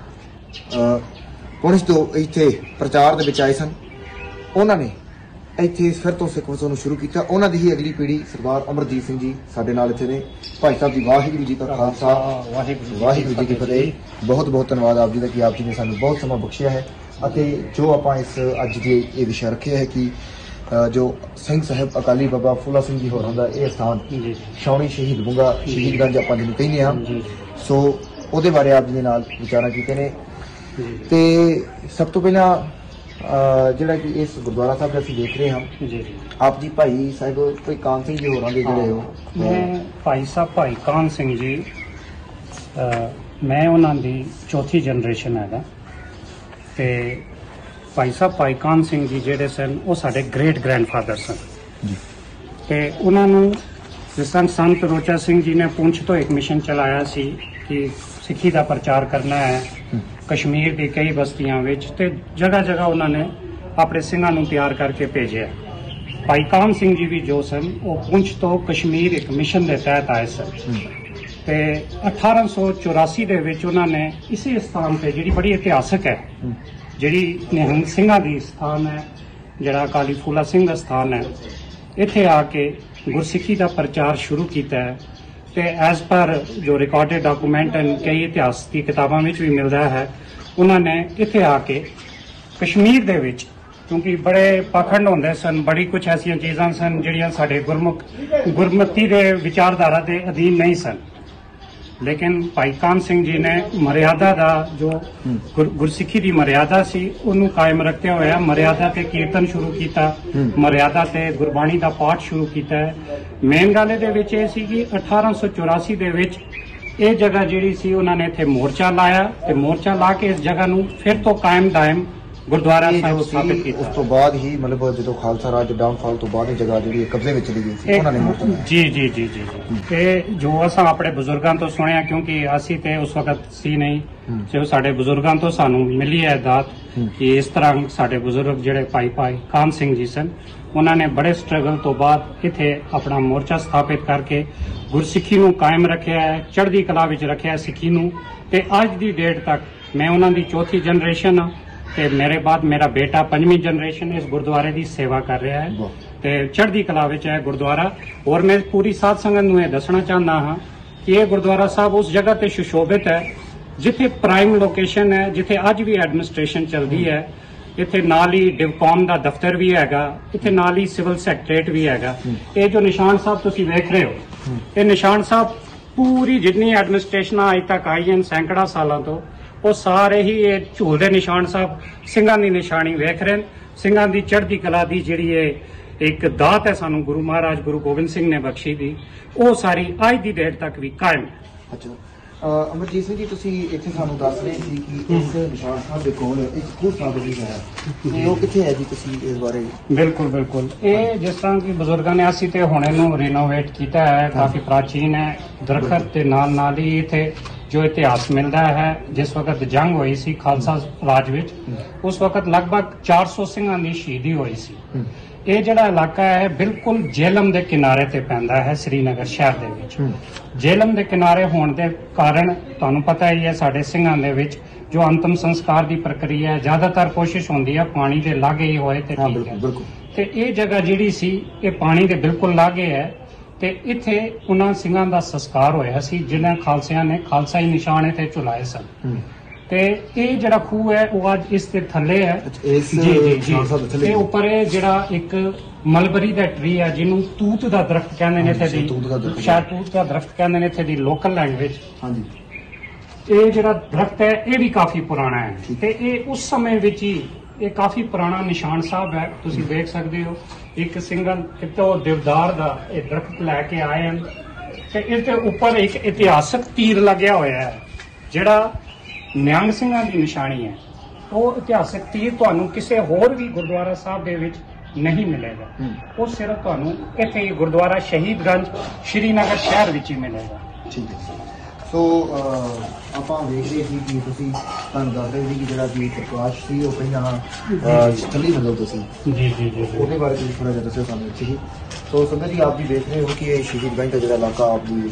Speaker 1: ਪੁਣਛ ਤੋਂ ਇੱਥੇ ਪ੍ਰਚਾਰ ਦੇ ਵਿੱਚ ਆਏ ਸਨ, ਉਹਨਾਂ ਨੇ ਇੱਥੇ ਫਿਰ ਤੋਂ ਸਿੱਖ ਵਸੋਂ ਨੂੰ ਸ਼ੁਰੂ ਕੀਤਾ। ਉਹਨਾਂ ਦੀ ਹੀ ਅਗਲੀ ਪੀੜ੍ਹੀ ਸਰਦਾਰ ਅਮਰਜੀਤ ਸਿੰਘ ਜੀ ਸਾਡੇ ਨਾਲ ਇੱਥੇ ਨੇ। ਭਾਈ ਸਾਹਿਬ ਜੀ, ਵਾਹਿਗੁਰੂ ਜੀ ਕਾ ਖਾਲਸਾ, ਵਾਹਿਗੁਰੂ ਜੀ ਕੀ ਫਤਿਹ। ਬਹੁਤ ਬਹੁਤ ਧੰਨਵਾਦ ਆਪ ਜੀ ਦਾ ਕਿ ਆਪ ਜੀ ਨੇ ਸਾਨੂੰ ਬਹੁਤ ਸਮਾਂ ਬਖਸ਼ਿਆ ਹੈ ਅਤੇ ਜੋ ਆਪਾਂ ਇਸ ਅੱਜ ਦੇ ਇਹ ਵਿਸ਼ਾ ਰੱਖਿਆ ਹੈ ਕਿ ਅ, ਜੋ ਸਿੰਘ ਸਾਹਿਬ ਅਕਾਲੀ ਬਾਬਾ ਫੂਲਾ ਸਿੰਘ ਜੀ ਹੋਰਾਂ ਦਾ ਇਹ ਸਥਾਨ ਛਾਉਣੀ ਸ਼ਹੀਦ ਬੁੰਗਾ ਸ਼ਹੀਦਗੰਜ ਆਪਾਂ ਜਿਹਨੂੰ ਕਹਿੰਦੇ ਹਾਂ, ਸੋ ਉਹਦੇ ਬਾਰੇ ਆਪ ਜੀ ਦੇ ਨਾਲ ਵਿਚਾਰਾਂ ਕੀਤੇ ਨੇ। ਤੇ ਸਭ ਤੋਂ ਪਹਿਲਾਂ ਅ, ਜਿਹੜਾ ਕਿ ਇਸ ਗੁਰਦੁਆਰਾ ਸਾਹਿਬ ਦਾ ਅਸੀਂ ਦੇਖ ਰਹੇ ਹਾਂ, ਆਪ ਜੀ ਭਾਈ ਸਾਹਿਬ ਕੋਈ ਕਾਨ ਸਿੰਘ ਜੀ ਹੋਰਾਂ ਦੇ ਜਿਹੜੇ ਹੋ?
Speaker 3: ਮੈਂ ਭਾਈ ਸਾਹਿਬ ਭਾਈ ਕਾਨ ਸਿੰਘ ਜੀ, ਅ, ਮੈਂ ਉਹਨਾਂ ਦੀ ਚੌਥੀ ਜਨਰੇਸ਼ਨ ਹੈਗਾ। ਤੇ ਭਾਈ ਸਾਹਿਬ ਭਾਈ ਕਾਨ ਸਿੰਘ ਜੀ ਜਿਹੜੇ ਸਨ ਉਹ ਸਾਡੇ ਗ੍ਰੇਟ ਗ੍ਰੈਂਡਫਾਦਰ ਸਨ
Speaker 1: ਜੀ।
Speaker 3: ਤੇ ਉਹਨਾਂ ਨੂੰ ਜਿਸ ਤਰ੍ਹਾਂ ਸੰਤ ਰੋਚਾ ਸਿੰਘ ਜੀ ਨੇ ਪੁੰਛ ਤੋਂ ਇੱਕ ਮਿਸ਼ਨ ਚਲਾਇਆ ਸੀ ਕਿ ਸਿੱਖੀ ਦਾ ਪ੍ਰਚਾਰ ਕਰਨਾ ਹੈ ਕਸ਼ਮੀਰ ਦੀ ਕਈ ਬਸਤੀਆਂ ਵਿੱਚ, ਤੇ ਜਗ੍ਹਾ ਜਗ੍ਹਾ ਉਹਨਾਂ ਨੇ ਆਪਣੇ ਸਿੰਘਾਂ ਨੂੰ ਤਿਆਰ ਕਰਕੇ ਭੇਜਿਆ। ਭਾਈ ਕਾਨ ਸਿੰਘ ਜੀ ਵੀ ਜੋ ਸਨ ਉਹ ਪੁੰਛ ਤੋਂ ਕਸ਼ਮੀਰ ਇੱਕ ਮਿਸ਼ਨ ਦੇ ਤਹਿਤ ਆਏ ਸਨ। ਤੇ ਅਠਾਰਾਂ ਸੌ ਚੁਰਾਸੀ ਦੇ ਵਿੱਚ ਉਹਨਾਂ ਨੇ ਇਸੇ ਸਥਾਨ ਤੇ, ਜਿਹੜੀ ਬੜੀ ਇਤਿਹਾਸਕ ਹੈ, ਜਿਹੜੀ ਨਿਹੰਗ ਸਿੰਘਾਂ ਦੀ ਸਥਾਨ ਹੈ, ਜਿਹੜਾ ਅਕਾਲੀ ਫੂਲਾ ਸਿੰਘ ਦਾ ਸਥਾਨ ਹੈ, ਇੱਥੇ ਆ ਕੇ ਗੁਰਸਿੱਖੀ ਦਾ ਪ੍ਰਚਾਰ ਸ਼ੁਰੂ ਕੀਤਾ ਹੈ। ਤੇ ਐਜ਼ ਪਰ ਜੋ ਰਿਕਾਰਡਡ ਡਾਕੂਮੈਂਟ ਐਂਡ ਕਈ ਇਤਿਹਾਸ ਦੀ ਕਿਤਾਬਾਂ ਵਿੱਚ ਵੀ ਮਿਲਦਾ ਹੈ, ਉਹਨਾਂ ਨੇ ਇੱਥੇ ਆ ਕੇ ਕਸ਼ਮੀਰ ਦੇ ਵਿੱਚ, ਕਿਉਂਕਿ ਬੜੇ ਪਾਖੰਡ ਹੁੰਦੇ ਸਨ, ਬੜੀ ਕੁਝ ਐਸੀਆਂ ਚੀਜ਼ਾਂ ਸਨ ਜਿਹੜੀਆਂ ਸਾਡੇ ਗੁਰਮੁਖ ਗੁਰਮਤੀ ਦੇ ਵਿਚਾਰਧਾਰਾ ਦੇ ਅਧੀਨ ਨਹੀਂ ਸਨ, ਲੇਕਿਨ ਭਾਈ ਕਾਨ ਸਿੰਘ ਜੀ ਨੇ ਮਰਿਆਦਾ ਦਾ ਜੋ ਗੁਰ- ਗੁਰਸਿੱਖੀ ਦੀ ਮਰਿਆਦਾ ਸੀ ਉਹਨੂੰ ਕਾਇਮ ਰੱਖਦੇ ਹੋਇਆ ਮਰਿਆਦਾ ਤੇ ਕੀਰਤਨ ਸ਼ੁਰੂ ਕੀਤਾ, ਮਰਿਆਦਾ ਤੇ ਗੁਰਬਾਣੀ ਦਾ ਪਾਠ ਸ਼ੁਰੂ ਕੀਤਾ ਹੈ। ਮੇਨ ਗੱਲ ਇਹਦੇ ਵਿੱਚ ਇਹ ਸੀ ਕਿ ਅਠਾਰਾਂ ਸੌ ਚੁਰਾਸੀ ਦੇ ਵਿੱਚ ਇਹ ਜਗ੍ਹਾ ਜਿਹੜੀ ਸੀ ਉਹਨਾਂ ਨੇ ਇੱਥੇ ਮੋਰਚਾ ਲਾਇਆ, ਤੇ ਮੋਰਚਾ ਲਾ ਕੇ ਇਸ ਜਗ੍ਹਾ ਨੂੰ ਫਿਰ ਤੋਂ ਕਾਇਮ ਦਾਇਮ ਗੁਰਦੁਆਰਾ
Speaker 1: ਇਹ
Speaker 3: ਸਾਹਿਬ
Speaker 1: ਜੋ
Speaker 3: ਸਥਾਪਿਤ
Speaker 1: ਸੀ
Speaker 3: ਕੀਤਾ।
Speaker 1: ਉਸ ਤੋਂ ਬਾਅਦ ਹੀ ਮਤਲਬ ਜਦੋਂ ਖਾਲਸਾ ਰਾਜ ਡਾਊਨਫਾਲ ਤੋਂ ਬਾਅਦ ਇਹ ਜਗ੍ਹਾ ਜਿਹੜੀ ਕਬਜ਼ੇ ਵਿੱਚ ਲਈ ਗਈ ਸੀ, ਉਹਨਾਂ ਨੇ ਮੋਰਚਾ ਲਾਇਆ।
Speaker 3: ਜੀ ਜੀ ਜੀ ਜੀ ਤੇ ਜੋ ਅਸਾਂ ਆਪਣੇ ਬਜ਼ੁਰਗਾਂ ਤੋਂ ਸੁਣਿਆ, ਕਿਉਂਕਿ ਅਸੀਂ ਤੇ ਉਸ ਵਕਤ ਸੀ ਨਹੀਂ, ਜੋ ਸਾਡੇ ਬਜ਼ੁਰਗਾਂ ਤੋਂ ਸਾਨੂੰ ਮਿਲੀ ਹੈ ਦਾਤ ਕਿ ਇਸ ਤਰ੍ਹਾਂ ਸਾਡੇ ਬਜ਼ੁਰਗ ਜਿਹੜੇ ਭਾਈ ਭਾਈ ਕਾਨ ਸਿੰਘ ਜੀ ਸਨ, ਉਹਨਾਂ ਨੇ ਬੜੇ ਸਟਰਗਲ ਤੋਂ ਬਾਅਦ ਇੱਥੇ ਆਪਣਾ ਮੋਰਚਾ ਸਥਾਪਿਤ ਕਰਕੇ ਗੁਰਸਿੱਖੀ ਨੂੰ ਕਾਇਮ ਰੱਖਿਆ ਹੈ, ਚੜ੍ਹਦੀ ਕਲਾ ਵਿੱਚ ਰੱਖਿਆ ਸਿੱਖੀ ਨੂੰ। ਤੇ ਅੱਜ ਦੀ ਡੇਟ ਤੱਕ ਮੈਂ ਉਹਨਾਂ ਦੀ ਚੌਥੀ ਜਨਰੇਸ਼ਨ ਹਾਂ, ਤੇ ਮੇਰੇ ਬਾਅਦ ਮੇਰਾ ਬੇਟਾ ਪੰਜਵੀਂ ਜਨਰੇਸ਼ਨ ਇਸ ਗੁਰਦੁਆਰੇ ਦੀ ਸੇਵਾ ਕਰ ਰਿਹਾ ਹੈ, ਤੇ ਚੜ੍ਹਦੀ ਕਲਾ ਵਿੱਚ ਹੈ ਗੁਰਦੁਆਰਾ। ਔਰ ਮੈਂ ਪੂਰੀ ਸਾਧ ਸੰਗਤ ਨੂੰ ਇਹ ਦੱਸਣਾ ਚਾਹੁੰਦਾ ਹਾਂ ਕਿ ਇਹ ਗੁਰਦੁਆਰਾ ਸਾਹਿਬ ਉਸ ਜਗ੍ਹਾ ਤੇ ਸੁਸ਼ੋਭਿਤ ਹੈ ਜਿੱਥੇ ਪ੍ਰਾਈਮ ਲੋਕੇਸ਼ਨ ਹੈ, ਜਿੱਥੇ ਅੱਜ ਵੀ ਐਡਮਿਨਿਸਟ੍ਰੇਸ਼ਨ ਚੱਲਦੀ ਹੈ। ਇੱਥੇ ਨਾਲ ਹੀ ਡਿਵਕੌਮ ਦਾ ਦਫ਼ਤਰ ਵੀ ਹੈਗਾ, ਇੱਥੇ ਨਾਲ ਹੀ ਸਿਵਲ ਸੈਕਟਰੀਏਟ ਵੀ ਹੈਗਾ। ਇਹ ਜੋ ਨਿਸ਼ਾਨ ਸਾਹਿਬ ਤੁਸੀਂ ਵੇਖ ਰਹੇ ਹੋ, ਇਹ ਨਿਸ਼ਾਨ ਸਾਹਿਬ ਪੂਰੀ ਜਿੰਨੀ ਐਡਮਿਨਿਸਟ੍ਰੇਸ਼ਨਾਂ ਅੱਜ ਤੱਕ ਆਈਆਂ ਸੈਂਕੜਾ ਸਾਲਾਂ ਤੋਂ, ਉਹ ਸਾਰੇ ਹੀ ਇਹ ਝੂਲ ਦੇ ਨਿਸ਼ਾਨ ਸਾਹਿਬ ਸਿੰਘਾਂ ਦੀ ਨਿਸ਼ਾਨੀ ਵੇਖ ਰਹੇ ਨੇ। ਸਿੰਘਾਂ ਦੀ ਚੜ੍ਹਦੀ ਕਲਾ ਦੀ ਜਿਹੜੀ ਇਹ ਇੱਕ ਦਾਤ ਹੈ ਸਾਨੂੰ ਗੁਰੂ ਮਹਾਰਾਜ ਗੁਰੂ ਗੋਬਿੰਦ ਸਿੰਘ ਨੇ ਬਖਸ਼ੀ ਦੀ, ਉਹ ਸਾਰੀ ਅੱਜ ਦੀ ਡੇਟ ਤੱਕ ਵੀ ਕਾਇਮ ਹੈ।
Speaker 1: ਅੱਛਾ, ਅ, ਅਮਰਜੀਤ ਸਿੰਘ ਜੀ, ਤੁਸੀਂ ਇੱਥੇ ਸਾਨੂੰ ਦੱਸ ਰਹੇ ਸੀ ਕਿ ਇਸ ਨਿਸ਼ਾਨ ਸਾਹਿਬ ਦੇ ਕੋਲ ਇੱਕ ਖੂਹ ਸਾਹਿਬ ਵੀ ਹੈ, ਤੇ ਉਹ ਕਿੱਥੇ ਹੈ ਜੀ? ਤੁਸੀਂ ਇਸ ਬਾਰੇ?
Speaker 3: ਬਿਲਕੁਲ ਬਿਲਕੁਲ, ਇਹ ਜਿਸ ਤਰ੍ਹਾਂ ਕਿ ਬਜ਼ੁਰਗਾਂ ਨੇ ਅਸੀਂ ਤੇ ਹੁਣ ਇਹਨੂੰ ਰਿਨੋਵੇਟ ਕੀਤਾ ਹੈ, ਕਾਫੀ ਪ੍ਰਾਚੀਨ ਹੈ। ਦਰਖਤ ਦੇ ਨਾਲ ਨਾਲ ਹੀ ਇੱਥੇ ਜੋ ਇਤਿਹਾਸ ਮਿਲਦਾ ਹੈ, ਜਿਸ ਵਕਤ ਜੰਗ ਹੋਈ ਸੀ ਖਾਲਸਾ ਰਾਜ ਵਿੱਚ, ਉਸ ਵਕਤ ਲਗਭਗ ਚਾਰ ਸੌ ਸਿੰਘਾਂ ਦੀ ਸ਼ਹੀਦੀ ਹੋਈ ਸੀ। ਇਹ ਜਿਹੜਾ ਇਲਾਕਾ ਹੈ ਬਿਲਕੁਲ ਜੇਹਲਮ ਦੇ ਕਿਨਾਰੇ ਤੇ ਪੈਂਦਾ ਹੈ, ਸ੍ਰੀਨਗਰ ਸ਼ਹਿਰ ਦੇ ਵਿੱਚ। ਜੇਹਲਮ ਦੇ ਕਿਨਾਰੇ ਹੋਣ ਦੇ ਕਾਰਨ ਤੁਹਾਨੂੰ ਪਤਾ ਹੀ ਹੈ ਸਾਡੇ ਸਿੰਘਾਂ ਦੇ ਵਿੱਚ ਜੋ ਅੰਤਮ ਸੰਸਕਾਰ ਦੀ ਪ੍ਰਕਿਰਿਆ ਹੈ, ਜ਼ਿਆਦਾਤਰ ਕੋਸ਼ਿਸ਼ ਹੁੰਦੀ ਹੈ ਪਾਣੀ ਦੇ ਲਾਗੇ ਹੀ ਹੋਏ ਤੇ ਠੀਕ ਹੈ। ਤੇ ਇਹ ਜਗ੍ਹਾ ਜਿਹੜੀ ਸੀ ਇਹ ਪਾਣੀ ਦੇ ਬਿਲਕੁਲ ਲਾਗੇ ਹੈ, ਤੇ ਇੱਥੇ ਉਹਨਾਂ ਸਿੰਘਾਂ ਦਾ ਸੰਸਕਾਰ ਹੋਇਆ ਸੀ ਜਿਨ੍ਹਾਂ ਖਾਲਸਿਆਂ ਨੇ ਖਾਲਸਾਈ ਨਿਸ਼ਾਨ ਇੱਥੇ ਝੁਲਾਏ ਸਨ। ਤੇ ਇਹ ਜਿਹੜਾ ਖੂਹ ਹੈ ਉਹ ਅੱਜ ਇਸ ਦੇ ਥੱਲੇ ਹੈ।
Speaker 1: ਇਸ
Speaker 3: ਜੀ ਜੀ ਜੀ ਤੇ ਉੱਪਰ ਇਹ ਜਿਹੜਾ ਇੱਕ ਮਲਬਰੀ ਦਾ ਟਰੀ ਹੈ ਜਿਹਨੂੰ ਤੂਤ ਦਾ ਦਰਖਤ ਕਹਿੰਦੇ ਨੇ ਇੱਥੇ ਦੀ, ਸ਼ਾਇਦ ਤੂਤ ਦਾ ਦਰਖਤ ਕਹਿੰਦੇ ਨੇ ਇੱਥੇ ਦੀ ਲੋਕਲ ਲੈਂਗੁਏਜ। ਹਾਂਜੀ, ਇਹ ਜਿਹੜਾ ਦਰਖਤ ਹੈ ਇਹ ਵੀ ਕਾਫੀ ਪੁਰਾਣਾ ਹੈ, ਤੇ ਇਹ ਉਸ ਸਮੇਂ ਵਿੱਚ ਹੀ ਇਹ ਕਾਫੀ ਪੁਰਾਣਾ ਨਿਸ਼ਾਨ ਸਾਹਿਬ ਹੈ। ਤੁਸੀਂ ਦੇਖ ਸਕਦੇ ਹੋ ਇੱਕ ਸਿੰਗਲ ਕਿਤੋਂ ਦੇਵਦਾਰ ਦਾ ਇਹ ਦਰਖਤ ਲੈ ਕੇ ਆਏ ਹਨ, ਤੇ ਇਸ ਦੇ ਉੱਪਰ ਇੱਕ ਇਤਿਹਾਸਕ ਤੀਰ ਲੱਗਿਆ ਹੋਇਆ ਹੈ ਜਿਹੜਾ ਨਿਹੰਗ ਸਿੰਘਾਂ ਦੀ ਨਿਸ਼ਾਨੀ ਹੈ। ਉਹ ਇਤਿਹਾਸਕ ਤੀਰ ਤੁਹਾਨੂੰ ਕਿਸੇ ਹੋਰ ਵੀ ਗੁਰਦੁਆਰਾ ਸਾਹਿਬ ਦੇ ਵਿੱਚ ਨਹੀਂ ਮਿਲੇਗਾ, ਉਹ ਸਿਰਫ ਤੁਹਾਨੂੰ ਇੱਥੇ ਹੀ ਗੁਰਦੁਆਰਾ ਸ਼ਹੀਦਗੰਜ ਸ਼੍ਰੀਨਗਰ ਸ਼ਹਿਰ ਵਿੱਚ ਹੀ ਮਿਲੇਗਾ।
Speaker 1: ਠੀਕ ਹੈ। ਸੋ ਆਪਾਂ ਵੇਖਦੇ ਸੀ ਕਿ ਤੁਸੀਂ ਤੁਹਾਨੂੰ ਦੱਸਦੇ ਸੀ ਕਿ ਜਿਹੜਾ ਵੀ ਪ੍ਰਕਾਸ਼ ਸੀ ਉਹ ਪਹਿਲਾਂ ਚੱਲੀ ਮਤਲਬ ਤੁਸੀਂ
Speaker 3: ਜੀ ਜੀ ਜੀ
Speaker 1: ਉਹਦੇ ਬਾਰੇ ਤੁਸੀਂ ਥੋੜਾ ਜਿਹਾ ਦੱਸਿਓ ਸਾਨੂੰ ਇੱਥੇ ਹੀ। ਸੋ ਸੰਗਤ ਜੀ, ਆਪ ਜੀ ਦੇਖ ਰਹੇ ਹੋ ਕਿ ਇਹ ਸ਼ਹੀਦਗੰਜ ਦਾ ਜਿਹੜਾ ਇਲਾਕਾ ਆਪ ਦੀ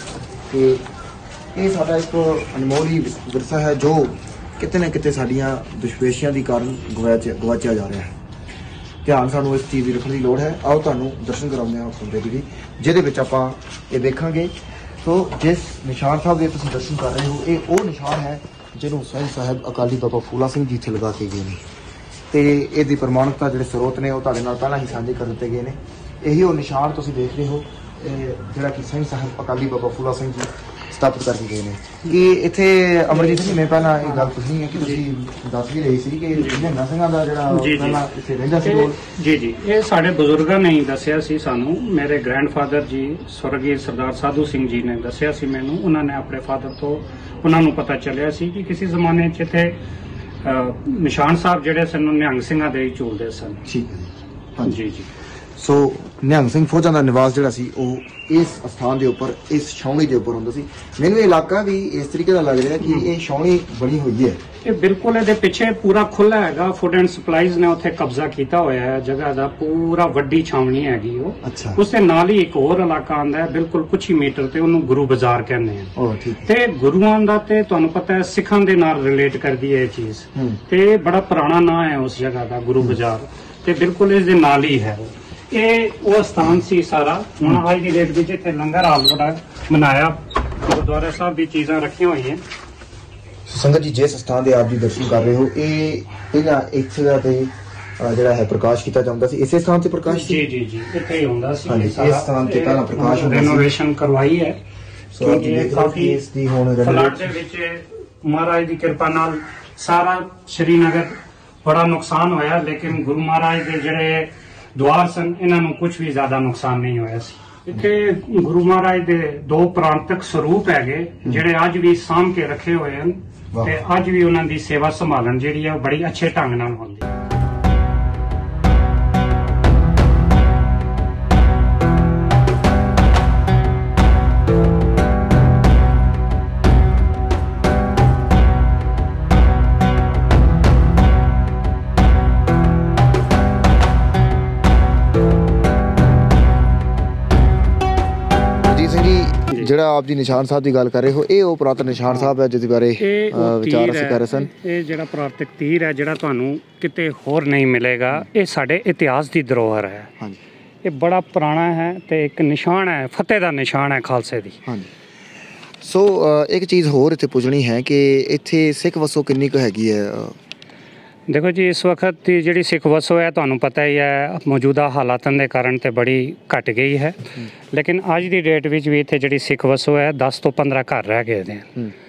Speaker 1: ਤੇ ਇਹ ਸਾਡਾ ਇੱਕ ਅਨਮੋਲ ਹੀ ਵਿਰਸਾ ਹੈ ਜੋ ਕਿਤੇ ਨਾ ਕਿਤੇ ਸਾਡੀਆਂ ਦੁਸ਼ਪੇਸ਼ੀਆਂ ਦੀ ਕਾਰਨ ਗਵਾਚ ਗਵਾਚਿਆ ਜਾ ਰਿਹਾ ਹੈ। ਧਿਆਨ ਸਾਨੂੰ ਇਸ ਚੀਜ਼ ਦੀ ਰੱਖਣ ਦੀ ਲੋੜ ਹੈ। ਆਓ ਤੁਹਾਨੂੰ ਦਰਸ਼ਨ ਕਰਾਉਂਦੇ ਹਾਂ ਸੁਣਦੇ ਦੀ, ਜਿਹਦੇ ਵਿੱਚ ਆਪਾਂ ਇਹ ਦੇਖਾਂਗੇ। ਸੋ ਜਿਸ ਨਿਸ਼ਾਨ ਸਾਹਿਬ ਦੇ ਤੁਸੀਂ ਦਰਸ਼ਨ ਕਰ ਰਹੇ ਹੋ, ਇਹ ਉਹ ਨਿਸ਼ਾਨ ਹੈ ਜਿਹਨੂੰ ਸਿੰਘ ਸਾਹਿਬ ਅਕਾਲੀ ਬਾਬਾ ਫੂਲਾ ਸਿੰਘ ਜੀ ਇੱਥੇ ਲਗਾ ਕੇ ਗਏ ਨੇ। ਤੇ ਇਹਦੀ ਪ੍ਰਮਾਣਿਕਤਾ ਜਿਹੜੇ ਸਰੋਤ ਨੇ ਉਹ ਤੁਹਾਡੇ ਨਾਲ ਪਹਿਲਾਂ ਹੀ ਸਾਂਝੇ ਕਰ ਦਿੱਤੇ ਗਏ ਨੇ। ਇਹੀ ਉਹ ਨਿਸ਼ਾਨ ਤੁਸੀਂ ਦੇਖ ਰਹੇ ਹੋ ਜਿਹੜਾ ਕਿ ਸਿੰਘ ਸਾਹਿਬ ਅਕਾਲੀ ਬਾਬਾ ਫੂਲਾ ਸਿੰਘ ਜੀ ਸਥਾਪਿਤ ਕਰਕੇ ਗਏ ਨੇ। ਕਿ ਇੱਥੇ ਅਮਰਜੀਤ ਸਿੰਘ ਨੇ ਪਹਿਲਾਂ ਇਹ ਗੱਲ ਪੁੱਛਣੀ ਹੈ ਕਿ ਤੁਸੀਂ ਦੱਸ ਵੀ ਰਹੀ ਸੀ ਕਿ ਨਿਹੰਗਾ ਸਿੰਘਾਂ ਦਾ ਜਿਹੜਾ ਪਹਿਲਾਂ ਇੱਥੇ ਰਹਿੰਦਾ ਸੀ ਰੋਲ।
Speaker 3: ਜੀ ਜੀ, ਇਹ ਸਾਡੇ ਬਜ਼ੁਰਗਾਂ ਨੇ ਹੀ ਦੱਸਿਆ ਸੀ ਸਾਨੂੰ। ਮੇਰੇ ਗ੍ਰੈਂਡਫਾਦਰ ਜੀ ਸਵਰਗੀ ਸਰਦਾਰ ਸਾਧੂ ਸਿੰਘ ਜੀ ਨੇ ਦੱਸਿਆ ਸੀ ਮੈਨੂੰ। ਉਹਨਾਂ ਨੇ ਆਪਣੇ ਫਾਦਰ ਤੋਂ ਉਹਨਾਂ ਨੂੰ ਪਤਾ ਚੱਲਿਆ ਸੀ ਕਿ ਕਿਸੇ ਜ਼ਮਾਨੇ 'ਚ ਇੱਥੇ ਨਿਸ਼ਾਨ ਸਾਹਿਬ ਜਿਹੜੇ ਸਨ ਨਿਹੰਗ ਸਿੰਘਾਂ ਦੇ ਹੀ ਝੂਲਦੇ ਸਨ।
Speaker 1: ਠੀਕ ਹੈ
Speaker 3: ਹਾਂਜੀ ਜੀ।
Speaker 1: ਸੋ ਨਿਹੰਗ ਸਿੰਘ ਫੌਜਾਂ ਦਾ ਨਿਵਾਸ ਜਿਹੜਾ ਸੀ ਉਹ ਇਸ ਸਥਾਨ ਦੇ ਉੱਪਰ ਇਸ ਛਾਉਣੀ ਦੇ ਉੱਪਰ ਹੁੰਦਾ ਸੀ। ਮੈਨੂੰ ਇਹ ਇਲਾਕਾ ਵੀ ਇਸ ਤਰੀਕੇ ਦਾ ਲੱਗ ਰਿਹਾ ਕਿ ਇਹ ਛਾਉਣੀ ਬਣੀ ਹੋਈ ਹੈ।
Speaker 3: ਇਹ ਬਿਲਕੁਲ ਇਹਦੇ ਪਿੱਛੇ ਪੂਰਾ ਖੁੱਲਾ ਹੈਗਾ। ਫੂਡ ਐਂਡ ਸਪਲਾਈਜ਼ ਨੇ ਉੱਥੇ ਕਬਜ਼ਾ ਕੀਤਾ ਹੋਇਆ ਹੈ ਜਗ੍ਹਾ ਦਾ। ਪੂਰਾ ਵੱਡੀ ਛਾਉਣੀ ਹੈਗੀ ਉਹ।
Speaker 1: ਅੱਛਾ।
Speaker 3: ਉਸ ਦੇ ਨਾਲ ਹੀ ਇੱਕ ਹੋਰ ਇਲਾਕਾ ਆਉਂਦਾ ਹੈ ਬਿਲਕੁਲ ਕੁਛ ਹੀ ਮੀਟਰ ਤੇ, ਉਹਨੂੰ ਗੁਰੂ ਬਾਜ਼ਾਰ ਕਹਿੰਦੇ ਆ।
Speaker 1: ਉਹ ਠੀਕ।
Speaker 3: ਤੇ ਗੁਰੂਆਂ ਦਾ ਤੇ ਤੁਹਾਨੂੰ ਪਤਾ ਹੈ ਸਿੱਖਾਂ ਦੇ ਨਾਲ ਰਿਲੇਟ ਕਰਦੀ ਹੈ ਇਹ ਚੀਜ਼। ਤੇ ਬੜਾ ਪੁਰਾਣਾ ਨਾਂ ਹੈ ਉਸ ਜਗ੍ਹਾ ਦਾ ਗੁਰੂ ਬਾਜ਼ਾਰ, ਤੇ ਬਿਲਕੁਲ ਇਸ ਦੇ ਨਾਲ ਹੀ ਹੈ। ਇਹ ਉਹ ਸਥਾਨ ਸੀ ਸਾਰਾ। ਹੁਣ ਅੱਜ ਦੀ ਡੇਟ ਵਿੱਚ ਇੱਥੇ ਲੰਗਰ ਹਾਲ ਬੜਾ ਬਣਾਇਆ, ਗੁਰਦੁਆਰਾ ਸਾਹਿਬ ਦੀ ਚੀਜ਼ਾਂ ਰੱਖੀਆਂ ਹੋਈਆਂ।
Speaker 1: ਸੰਗਤ ਜੀ ਜਿਸ ਸਥਾਨ ਦੇ ਆਪ ਜੀ ਦਰਸ਼ਨ ਕਰ ਰਹੇ ਹੋ ਇਹ ਪਹਿਲਾਂ ਇੱਥੇ ਦਾ ਤੇ ਜਿਹੜਾ ਹੈ ਪ੍ਰਕਾਸ਼ ਕੀਤਾ ਜਾਂਦਾ ਸੀ। ਇਸੇ ਸਥਾਨ ਤੇ ਪ੍ਰਕਾਸ਼
Speaker 3: ਜੀ ਜੀ ਜੀ ਇੱਥੇ ਹੀ ਹੁੰਦਾ ਸੀ।
Speaker 1: ਹਾਂਜੀ, ਇਸ ਸਥਾਨ ਤੇ ਪਹਿਲਾਂ ਪ੍ਰਕਾਸ਼ ਹੁੰਦਾ ਸੀ।
Speaker 3: ਰੈਨੋਵੇਸ਼ਨ ਕਰਵਾਈ ਹੈ
Speaker 1: ਕਿਉਂਕਿ ਇਹ ਕਾਫੀ ਇਸ ਦੀ ਹੁਣ
Speaker 3: ਫਲੱਡ ਦੇ ਵਿੱਚ ਮਹਾਰਾਜ ਦੀ ਕਿਰਪਾ ਨਾਲ ਸਾਰਾ ਸ਼੍ਰੀਨਗਰ ਬੜਾ ਨੁਕਸਾਨ ਹੋਇਆ, ਲੇਕਿਨ ਗੁਰੂ ਮਹਾਰਾਜ ਦੇ ਜਿਹੜੇ ਦੁਆਰ ਸਨ ਇਹਨਾਂ ਨੂੰ ਕੁਝ ਵੀ ਜ਼ਿਆਦਾ ਨੁਕਸਾਨ ਨਹੀਂ ਹੋਇਆ ਸੀ। ਇੱਥੇ ਗੁਰੂ ਮਹਾਰਾਜ ਦੇ ਦੋ ਪ੍ਰਾਂਤਕ ਸਰੂਪ ਹੈਗੇ ਜਿਹੜੇ ਅੱਜ ਵੀ ਸਾਂਭ ਕੇ ਰੱਖੇ ਹੋਏ ਹਨ, ਤੇ ਅੱਜ ਵੀ ਉਹਨਾਂ ਦੀ ਸੇਵਾ ਸੰਭਾਲਣ ਜਿਹੜੀ ਹੈ ਉਹ ਬੜੀ ਅੱਛੇ ਢੰਗ ਨਾਲ ਹੁੰਦੀ ਹੈ।
Speaker 1: ਜਿਹੜਾ ਆਪ ਜੀ ਨਿਸ਼ਾਨ ਸਾਹਿਬ ਦੀ ਗੱਲ ਕਰ ਰਹੇ ਹੋ ਇਹ ਉਹ ਪੁਰਾਤਨ ਨਿਸ਼ਾਨ ਸਾਹਿਬ ਹੈ ਜਿਸ ਬਾਰੇ ਵਿਚਾਰ ਅਸੀਂ ਕਰ ਰਹੇ ਸਨ।
Speaker 3: ਇਹ ਜਿਹੜਾ ਪੁਰਾਤਨ ਤੀਰ ਹੈ ਜਿਹੜਾ ਤੁਹਾਨੂੰ ਕਿਤੇ ਹੋਰ ਨਹੀਂ ਮਿਲੇਗਾ, ਇਹ ਸਾਡੇ ਇਤਿਹਾਸ ਦੀ ਧਰੋਹਰ ਹੈ।
Speaker 1: ਹਾਂਜੀ,
Speaker 3: ਇਹ ਬੜਾ ਪੁਰਾਣਾ ਹੈ ਤੇ ਇੱਕ ਨਿਸ਼ਾਨ ਹੈ, ਫਤਿਹ ਦਾ ਨਿਸ਼ਾਨ ਹੈ ਖਾਲਸੇ ਦੀ।
Speaker 1: ਹਾਂਜੀ। ਸੋ ਇੱਕ ਚੀਜ਼ ਹੋਰ ਇੱਥੇ ਪੁੱਛਣੀ ਹੈ ਕਿ ਇੱਥੇ ਸਿੱਖ ਵਸੋਂ ਕਿੰਨੀ ਕੁ ਹੈਗੀ ਹੈ?
Speaker 3: ਦੇਖੋ ਜੀ, ਇਸ ਵਕਤ ਦੀ ਜਿਹੜੀ ਸਿੱਖ ਵਸੋਂ ਹੈ ਤੁਹਾਨੂੰ ਪਤਾ ਹੀ ਹੈ ਮੌਜੂਦਾ ਹਾਲਾਤਾਂ ਦੇ ਕਾਰਨ ਤੇ ਬੜੀ ਘਟ ਗਈ ਹੈ, ਲੇਕਿਨ ਅੱਜ ਦੀ ਡੇਟ ਵਿੱਚ ਵੀ ਇੱਥੇ ਜਿਹੜੀ ਸਿੱਖ ਵਸੋਂ ਹੈ ਦਸ ਤੋਂ ਪੰਦਰਾਂ ਘਰ ਰਹਿ ਗਏ ਨੇ।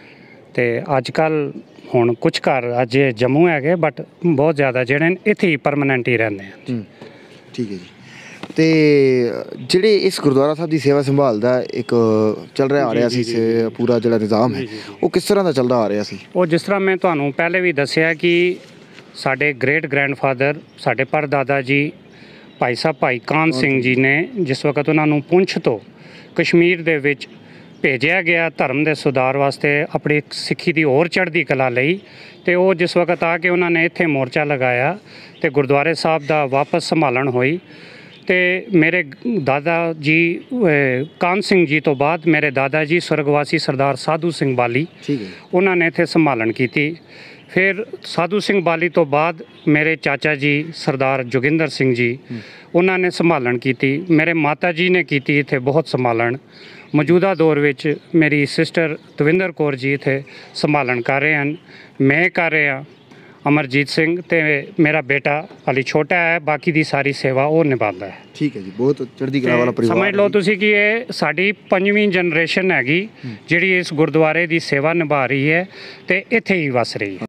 Speaker 3: ਤੇ ਅੱਜ ਕੱਲ ਹੁਣ ਕੁਝ ਘਰ ਅੱਜ ਜੰਮੂ ਹੈਗੇ, ਬਟ ਬਹੁਤ ਜ਼ਿਆਦਾ ਜਿਹੜੇ ਇੱਥੇ ਹੀ ਪਰਮਾਨੈਂਟ ਹੀ ਰਹਿੰਦੇ ਹਨ।
Speaker 1: ਠੀਕ ਹੈ ਜੀ। ਤੇ ਜਿਹੜੇ ਇਸ ਗੁਰਦੁਆਰਾ ਸਾਹਿਬ ਦੀ ਸੇਵਾ ਸੰਭਾਲ ਦਾ ਇੱਕ ਚੱਲ ਰਿਹਾ ਆ ਰਿਹਾ ਸੀ ਪੂਰਾ ਜਿਹੜਾ ਨਿਜ਼ਾਮ ਹੈ ਉਹ ਕਿਸ ਤਰ੍ਹਾਂ ਦਾ ਚੱਲਦਾ ਆ ਰਿਹਾ ਸੀ?
Speaker 3: ਉਹ ਜਿਸ ਤਰ੍ਹਾਂ ਮੈਂ ਤੁਹਾਨੂੰ ਪਹਿਲੇ ਵੀ ਦੱਸਿਆ ਕਿ ਸਾਡੇ ਗ੍ਰੇਟ ਗ੍ਰੈਂਡਫਾਦਰ ਸਾਡੇ ਪਰਦਾਦਾ ਜੀ ਭਾਈ ਸਾਹਿਬ ਭਾਈ ਕਾਨ ਸਿੰਘ ਜੀ ਨੇ ਜਿਸ ਵਕਤ ਉਹਨਾਂ ਨੂੰ ਪੁੰਛ ਤੋਂ ਕਸ਼ਮੀਰ ਦੇ ਵਿੱਚ ਭੇਜਿਆ ਗਿਆ ਧਰਮ ਦੇ ਸੁਧਾਰ ਵਾਸਤੇ ਆਪਣੀ ਸਿੱਖੀ ਦੀ ਹੋਰ ਚੜ੍ਹਦੀ ਕਲਾ ਲਈ, ਤੇ ਉਹ ਜਿਸ ਵਕਤ ਆ ਕੇ ਉਹਨਾਂ ਨੇ ਇੱਥੇ ਮੋਰਚਾ ਲਗਾਇਆ ਤੇ ਗੁਰਦੁਆਰੇ ਸਾਹਿਬ ਦਾ ਵਾਪਸ ਸੰਭਾਲਣ ਹੋਈ। ਤੇ ਮੇਰੇ ਦਾਦਾ ਜੀ ਕਾਨ ਸਿੰਘ ਜੀ ਤੋਂ ਬਾਅਦ ਮੇਰੇ ਦਾਦਾ ਜੀ ਸਵਰਗਵਾਸੀ ਸਰਦਾਰ ਸਾਧੂ ਸਿੰਘ ਬਾਲੀ ਉਹਨਾਂ ਨੇ ਇੱਥੇ ਸੰਭਾਲਣ ਕੀਤੀ। ਫਿਰ ਸਾਧੂ ਸਿੰਘ ਬਾਲੀ ਤੋਂ ਬਾਅਦ ਮੇਰੇ ਚਾਚਾ ਜੀ ਸਰਦਾਰ ਜੋਗਿੰਦਰ ਸਿੰਘ ਜੀ ਉਹਨਾਂ ਨੇ ਸੰਭਾਲਣ ਕੀਤੀ। ਮੇਰੇ ਮਾਤਾ ਜੀ ਨੇ ਕੀਤੀ ਇੱਥੇ ਬਹੁਤ ਸੰਭਾਲਣ। ਮੌਜੂਦਾ ਦੌਰ ਵਿੱਚ ਮੇਰੀ ਸਿਸਟਰ ਦਵਿੰਦਰ ਕੌਰ ਜੀ ਇੱਥੇ ਸੰਭਾਲਣ ਕਰ ਰਹੇ ਹਨ, ਮੈਂ ਕਰ ਰਿਹਾ ਅਮਰਜੀਤ ਸਿੰਘ, ਤੇ ਮੇਰਾ ਬੇਟਾ ਹਾਲੇ ਛੋਟਾ ਹੈ, ਬਾਕੀ ਦੀ ਸਾਰੀ ਸੇਵਾ ਉਹ ਨਿਭਾਉਂਦਾ ਹੈ।
Speaker 1: ਠੀਕ ਹੈ ਜੀ, ਬਹੁਤ ਚੜ੍ਹਦੀ ਕਲਾ ਵਾਲਾ ਪਰਿਵਾਰ। ਸਮਝ
Speaker 3: ਲਓ ਤੁਸੀਂ ਕਿ ਇਹ ਸਾਡੀ ਪੰਜਵੀਂ ਜਨਰੇਸ਼ਨ ਹੈਗੀ ਜਿਹੜੀ ਇਸ ਗੁਰਦੁਆਰੇ ਦੀ ਸੇਵਾ ਨਿਭਾ ਰਹੀ ਹੈ ਤੇ ਇੱਥੇ ਹੀ ਵਸ ਰਹੀ ਹੈ।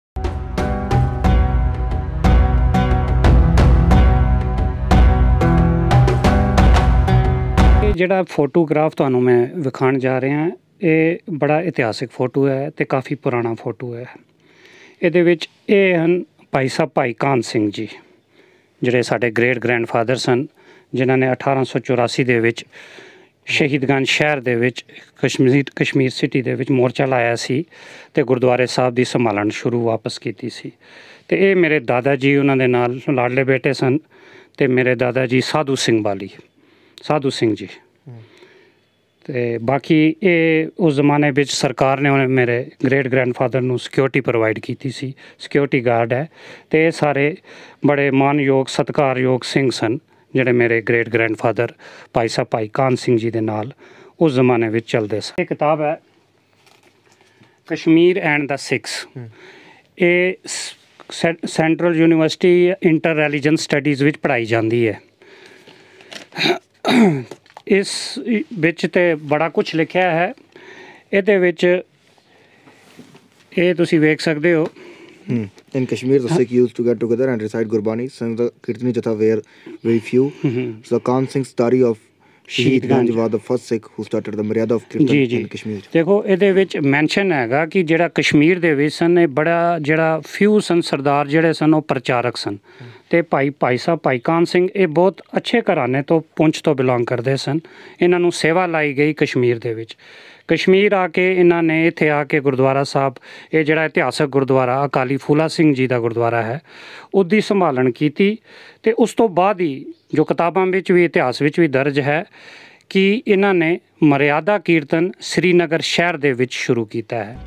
Speaker 3: ਇਹ ਜਿਹੜਾ ਫੋਟੋਗ੍ਰਾਫ ਤੁਹਾਨੂੰ ਮੈਂ ਵਿਖਾਉਣ ਜਾ ਰਿਹਾ ਇਹ ਬੜਾ ਇਤਿਹਾਸਿਕ ਫੋਟੋ ਹੈ ਤੇ ਕਾਫੀ ਪੁਰਾਣਾ ਫੋਟੋ ਹੈ। ਇਹਦੇ ਵਿੱਚ ਇਹ ਹਨ ਭਾਈ ਸਾਹਿਬ ਭਾਈ ਕਾਨ ਸਿੰਘ ਜੀ ਜਿਹੜੇ ਸਾਡੇ ਗ੍ਰੇਟ ਗ੍ਰੈਂਡਫਾਦਰ ਸਨ, ਜਿਨ੍ਹਾਂ ਨੇ ਅਠਾਰਾਂ ਸੌ ਚੁਰਾਸੀ ਦੇ ਵਿੱਚ ਸ਼ਹੀਦਗੰਜ ਸ਼ਹਿਰ ਦੇ ਵਿੱਚ ਕਸ਼ਮੀਰ ਕਸ਼ਮੀਰ ਸਿਟੀ ਦੇ ਵਿੱਚ ਮੋਰਚਾ ਲਾਇਆ ਸੀ ਤੇ ਗੁਰਦੁਆਰੇ ਸਾਹਿਬ ਦੀ ਸੰਭਾਲਣ ਸ਼ੁਰੂ ਵਾਪਸ ਕੀਤੀ ਸੀ। ਤੇ ਇਹ ਮੇਰੇ ਦਾਦਾ ਜੀ ਉਹਨਾਂ ਦੇ ਨਾਲ ਲਾਡਲੇ ਬੇਟੇ ਸਨ, ਤੇ ਮੇਰੇ ਦਾਦਾ ਜੀ ਸਾਧੂ ਸਿੰਘ ਬਾਲੀ ਸਾਧੂ ਸਿੰਘ ਜੀ। ਤੇ ਬਾਕੀ ਇਹ ਉਸ ਜ਼ਮਾਨੇ ਵਿੱਚ ਸਰਕਾਰ ਨੇ ਉਹਨੇ ਮੇਰੇ ਗ੍ਰੇਟ ਗ੍ਰੈਂਡਫਾਦਰ ਨੂੰ ਸਿਕਿਉਰਿਟੀ ਪ੍ਰੋਵਾਈਡ ਕੀਤੀ ਸੀ, ਸਿਕਿਉਰਿਟੀ ਗਾਰਡ ਹੈ। ਤੇ ਇਹ ਸਾਰੇ ਬੜੇ ਮਾਨਯੋਗ ਸਤਿਕਾਰਯੋਗ ਸਿੰਘ ਸਨ ਜਿਹੜੇ ਮੇਰੇ ਗ੍ਰੇਟ ਗ੍ਰੈਂਡਫਾਦਰ ਭਾਈ ਸਾਹਿਬ ਭਾਈ ਕਾਨ ਸਿੰਘ ਜੀ ਦੇ ਨਾਲ ਉਸ ਜ਼ਮਾਨੇ ਵਿੱਚ ਚੱਲਦੇ ਸਨ। ਇਹ ਕਿਤਾਬ ਹੈ ਕਸ਼ਮੀਰ ਐਂਡ ਦਾ ਸਿੱਖਸ। ਇਹ cen- central university inter religion studies ਵਿੱਚ ਪੜ੍ਹਾਈ ਜਾਂਦੀ ਹੈ। ਇਸ ਵਿੱਚ ਤੇ ਬੜਾ ਕੁਝ ਲਿਖਿਆ ਹੈ। ਇਹਦੇ ਵਿੱਚ ਇਹ ਤੁਸੀਂ ਵੇਖ ਸਕਦੇ ਹੋ।
Speaker 2: Hmm. In Kashmir, the Sikh used to get together and recite Gurbani, sing the Kirtani Jatha were very few. So Khan Singh's Tari of Shahid Ganj was the first Sikh who started the Maryada of Kirtan
Speaker 3: ਜੀ ਜੀ
Speaker 2: in Kashmir.
Speaker 3: ਦੇਖੋ ਇਹਦੇ ਵਿੱਚ mention ਹੈਗਾ ਕਿ ਜਿਹੜਾ ਕਸ਼ਮੀਰ ਦੇ ਵਿੱਚ ਸਨ ਇਹ ਬੜਾ ਜਿਹੜਾ ਫਿਊ ਸਨ ਸਰਦਾਰ ਜਿਹੜੇ ਸਨ ਉਹ ਪ੍ਰਚਾਰਕ ਸਨ ਤੇ ਭਾਈ ਭਾਈ ਸਾਹਿਬ ਭਾਈ ਕਾਨ ਸਿੰਘ ਇਹ ਬਹੁਤ ਅੱਛੇ ਘਰਾਣੇ ਤੋਂ ਪੁੰਛ ਤੋਂ ਬਿਲੋਂਗ ਕਰਦੇ ਸਨ। ਇਹਨਾਂ ਨੂੰ ਸੇਵਾ ਲਾਈ ਗਈ ਕਸ਼ਮੀਰ ਦੇ ਵਿੱਚ। ਕਸ਼ਮੀਰ ਆ ਕੇ ਇਹਨਾਂ ਨੇ ਇੱਥੇ ਆ ਕੇ ਗੁਰਦੁਆਰਾ ਸਾਹਿਬ ਇਹ ਜਿਹੜਾ ਇਤਿਹਾਸਕ ਗੁਰਦੁਆਰਾ ਅਕਾਲੀ ਫੂਲਾ ਸਿੰਘ ਜੀ ਦਾ ਗੁਰਦੁਆਰਾ ਹੈ ਉਹਦੀ ਸੰਭਾਲਣ ਕੀਤੀ ਤੇ ਉਸ ਤੋਂ ਬਾਅਦ ਹੀ ਜੋ ਕਿਤਾਬਾਂ ਵਿੱਚ ਵੀ ਇਤਿਹਾਸ ਵਿੱਚ ਵੀ ਦਰਜ ਹੈ ਕਿ ਇਹਨਾਂ ਨੇ ਮਰਿਆਦਾ ਕੀਰਤਨ ਸ੍ਰੀਨਗਰ ਸ਼ਹਿਰ ਦੇ ਵਿੱਚ ਸ਼ੁਰੂ ਕੀਤਾ ਹੈ।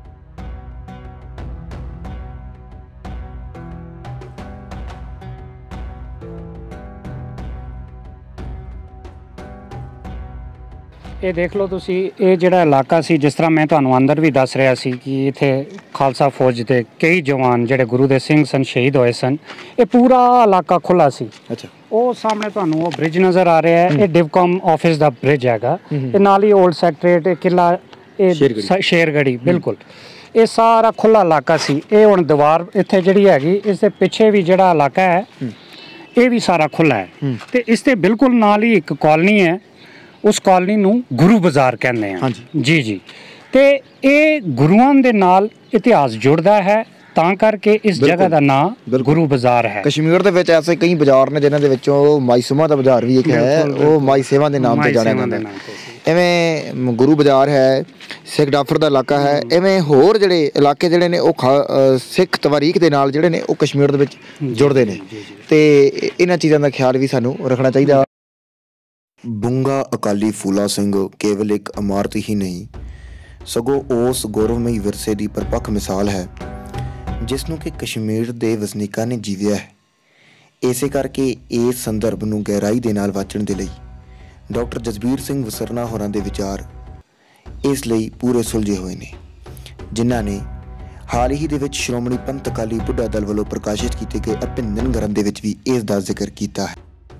Speaker 3: ਇਹ ਦੇਖ ਲਓ ਤੁਸੀਂ ਇਹ ਜਿਹੜਾ ਇਲਾਕਾ ਸੀ ਜਿਸ ਤਰ੍ਹਾਂ ਮੈਂ ਤੁਹਾਨੂੰ ਅੰਦਰ ਵੀ ਦੱਸ ਰਿਹਾ ਸੀ ਕਿ ਇੱਥੇ ਖਾਲਸਾ ਫੌਜ ਦੇ ਕਈ ਜਵਾਨ ਜਿਹੜੇ ਗੁਰੂ ਦੇ ਸਿੰਘ ਸਨ ਸ਼ਹੀਦ ਹੋਏ ਸਨ। ਇਹ ਪੂਰਾ ਇਲਾਕਾ ਖੁੱਲਾ ਸੀ।
Speaker 2: ਅੱਛਾ,
Speaker 3: ਉਹ ਸਾਹਮਣੇ ਤੁਹਾਨੂੰ ਉਹ ਬ੍ਰਿਜ ਨਜ਼ਰ ਆ ਰਿਹਾ ਹੈ। ਇਹ ਡਿਵਕਾਮ ਆਫਿਸ ਦਾ ਬ੍ਰਿਜ ਹੈਗਾ। ਇਹ ਨਾਲ ਹੀ ਓਲਡ ਸੈਕਟਰੀਏਟ ਕਿਲਾ ਇਹ ਸ- ਸ਼ੇਰਗੜੀ ਬਿਲਕੁਲ ਇਹ ਸਾਰਾ ਖੁੱਲਾ ਇਲਾਕਾ ਸੀ। ਇਹ ਹੁਣ ਦੀਵਾਰ ਇੱਥੇ ਜਿਹੜੀ ਹੈਗੀ ਇਸ ਦੇ ਪਿੱਛੇ ਵੀ ਜਿਹੜਾ ਇਲਾਕਾ ਹੈ ਇਹ ਵੀ ਸਾਰਾ ਖੁੱਲਾ ਹੈ ਤੇ ਇਸ ਦੇ ਬਿਲਕੁਲ ਨਾਲ ਹੀ ਇੱਕ ਕਾਲਨੀ ਹੈ। ਉਸ ਕਾਲਨੀ ਨੂੰ ਗੁਰੂ ਬਾਜ਼ਾਰ ਕਹਿੰਦੇ ਆ। ਜੀ ਜੀ ਤੇ ਇਹ ਗੁਰੂਆਂ ਦੇ ਨਾਲ ਇਤਿਹਾਸ ਜੁੜਦਾ ਹੈ ਤਾਂ ਕਰਕੇ ਇਸ ਜਗ੍ਹਾ ਦਾ ਨਾਮ ਗੁਰੂ ਬਾਜ਼ਾਰ ਹੈ।
Speaker 2: ਕਸ਼ਮੀਰ ਦੇ ਵਿੱਚ ਐਸੇ ਕਈ ਬਾਜ਼ਾਰ ਨੇ ਜਿਨ੍ਹਾਂ ਦੇ ਵਿੱਚੋਂ ਮਾਈ ਸੁਮਾ ਦਾ ਬਾਜ਼ਾਰ ਵੀ ਇੱਕ ਹੈ, ਉਹ ਮਾਈ ਸੇਵਾ ਦੇ ਨਾਮ ਤੇ ਜਾਣਿਆ ਜਾਂਦਾ ਹੈ। ਐਵੇਂ ਗੁਰੂ ਬਾਜ਼ਾਰ ਹੈ, ਸਿੱਖ ਡਾਫਰ ਦਾ ਇਲਾਕਾ ਹੈ। ਐਵੇਂ ਹੋਰ ਜਿਹੜੇ ਇਲਾਕੇ ਜਿਹੜੇ ਨੇ ਉਹ ਸਿੱਖ ਤਵਾਰੀਖ ਦੇ ਨਾਲ ਜਿਹੜੇ ਨੇ ਉਹ ਕਸ਼ਮੀਰ ਦੇ ਵਿੱਚ ਜੁੜਦੇ ਨੇ ਤੇ ਇਹਨਾਂ ਚੀਜ਼ਾਂ ਦਾ ਖਿਆਲ ਵੀ ਸਾਨੂੰ ਰੱਖਣਾ ਚਾਹੀਦਾ। ਬੁੰਗਾ ਅਕਾਲੀ ਫੂਲਾ ਸਿੰਘ ਕੇਵਲ ਇੱਕ ਇਮਾਰਤ ਹੀ ਨਹੀਂ ਸਗੋਂ ਉਸ ਗੌਰਵਮਈ ਵਿਰਸੇ ਦੀ ਪਰਪੱਕ ਮਿਸਾਲ ਹੈ ਜਿਸ ਨੂੰ ਕਿ ਕਸ਼ਮੀਰ ਦੇ ਵਸਨੀਕਾਂ ਨੇ ਜੀਵਿਆ ਹੈ। ਇਸੇ ਕਰਕੇ ਇਸ ਸੰਦਰਭ ਨੂੰ ਗਹਿਰਾਈ ਦੇ ਨਾਲ ਵਾਚਣ ਦੇ ਲਈ ਡਾਕਟਰ ਜਸਬੀਰ ਸਿੰਘ ਵਸਰਨਾ ਹੋਰਾਂ ਦੇ ਵਿਚਾਰ ਇਸ ਲਈ ਪੂਰੇ ਸੁਲਝੇ ਹੋਏ ਨੇ, ਜਿਨ੍ਹਾਂ ਨੇ ਹਾਲ ਹੀ ਦੇ ਵਿੱਚ ਸ਼੍ਰੋਮਣੀ ਪੰਥ ਅਕਾਲੀ ਬੁੱਢਾ ਦਲ ਵੱਲੋਂ ਪ੍ਰਕਾਸ਼ਿਤ ਕੀਤੇ ਗਏ ਅਭਿਨੰਦਨ ਗ੍ਰੰਥ ਦੇ ਵਿੱਚ ਵੀ ਇਸ ਦਾ ਜ਼ਿਕਰ ਕੀਤਾ ਹੈ।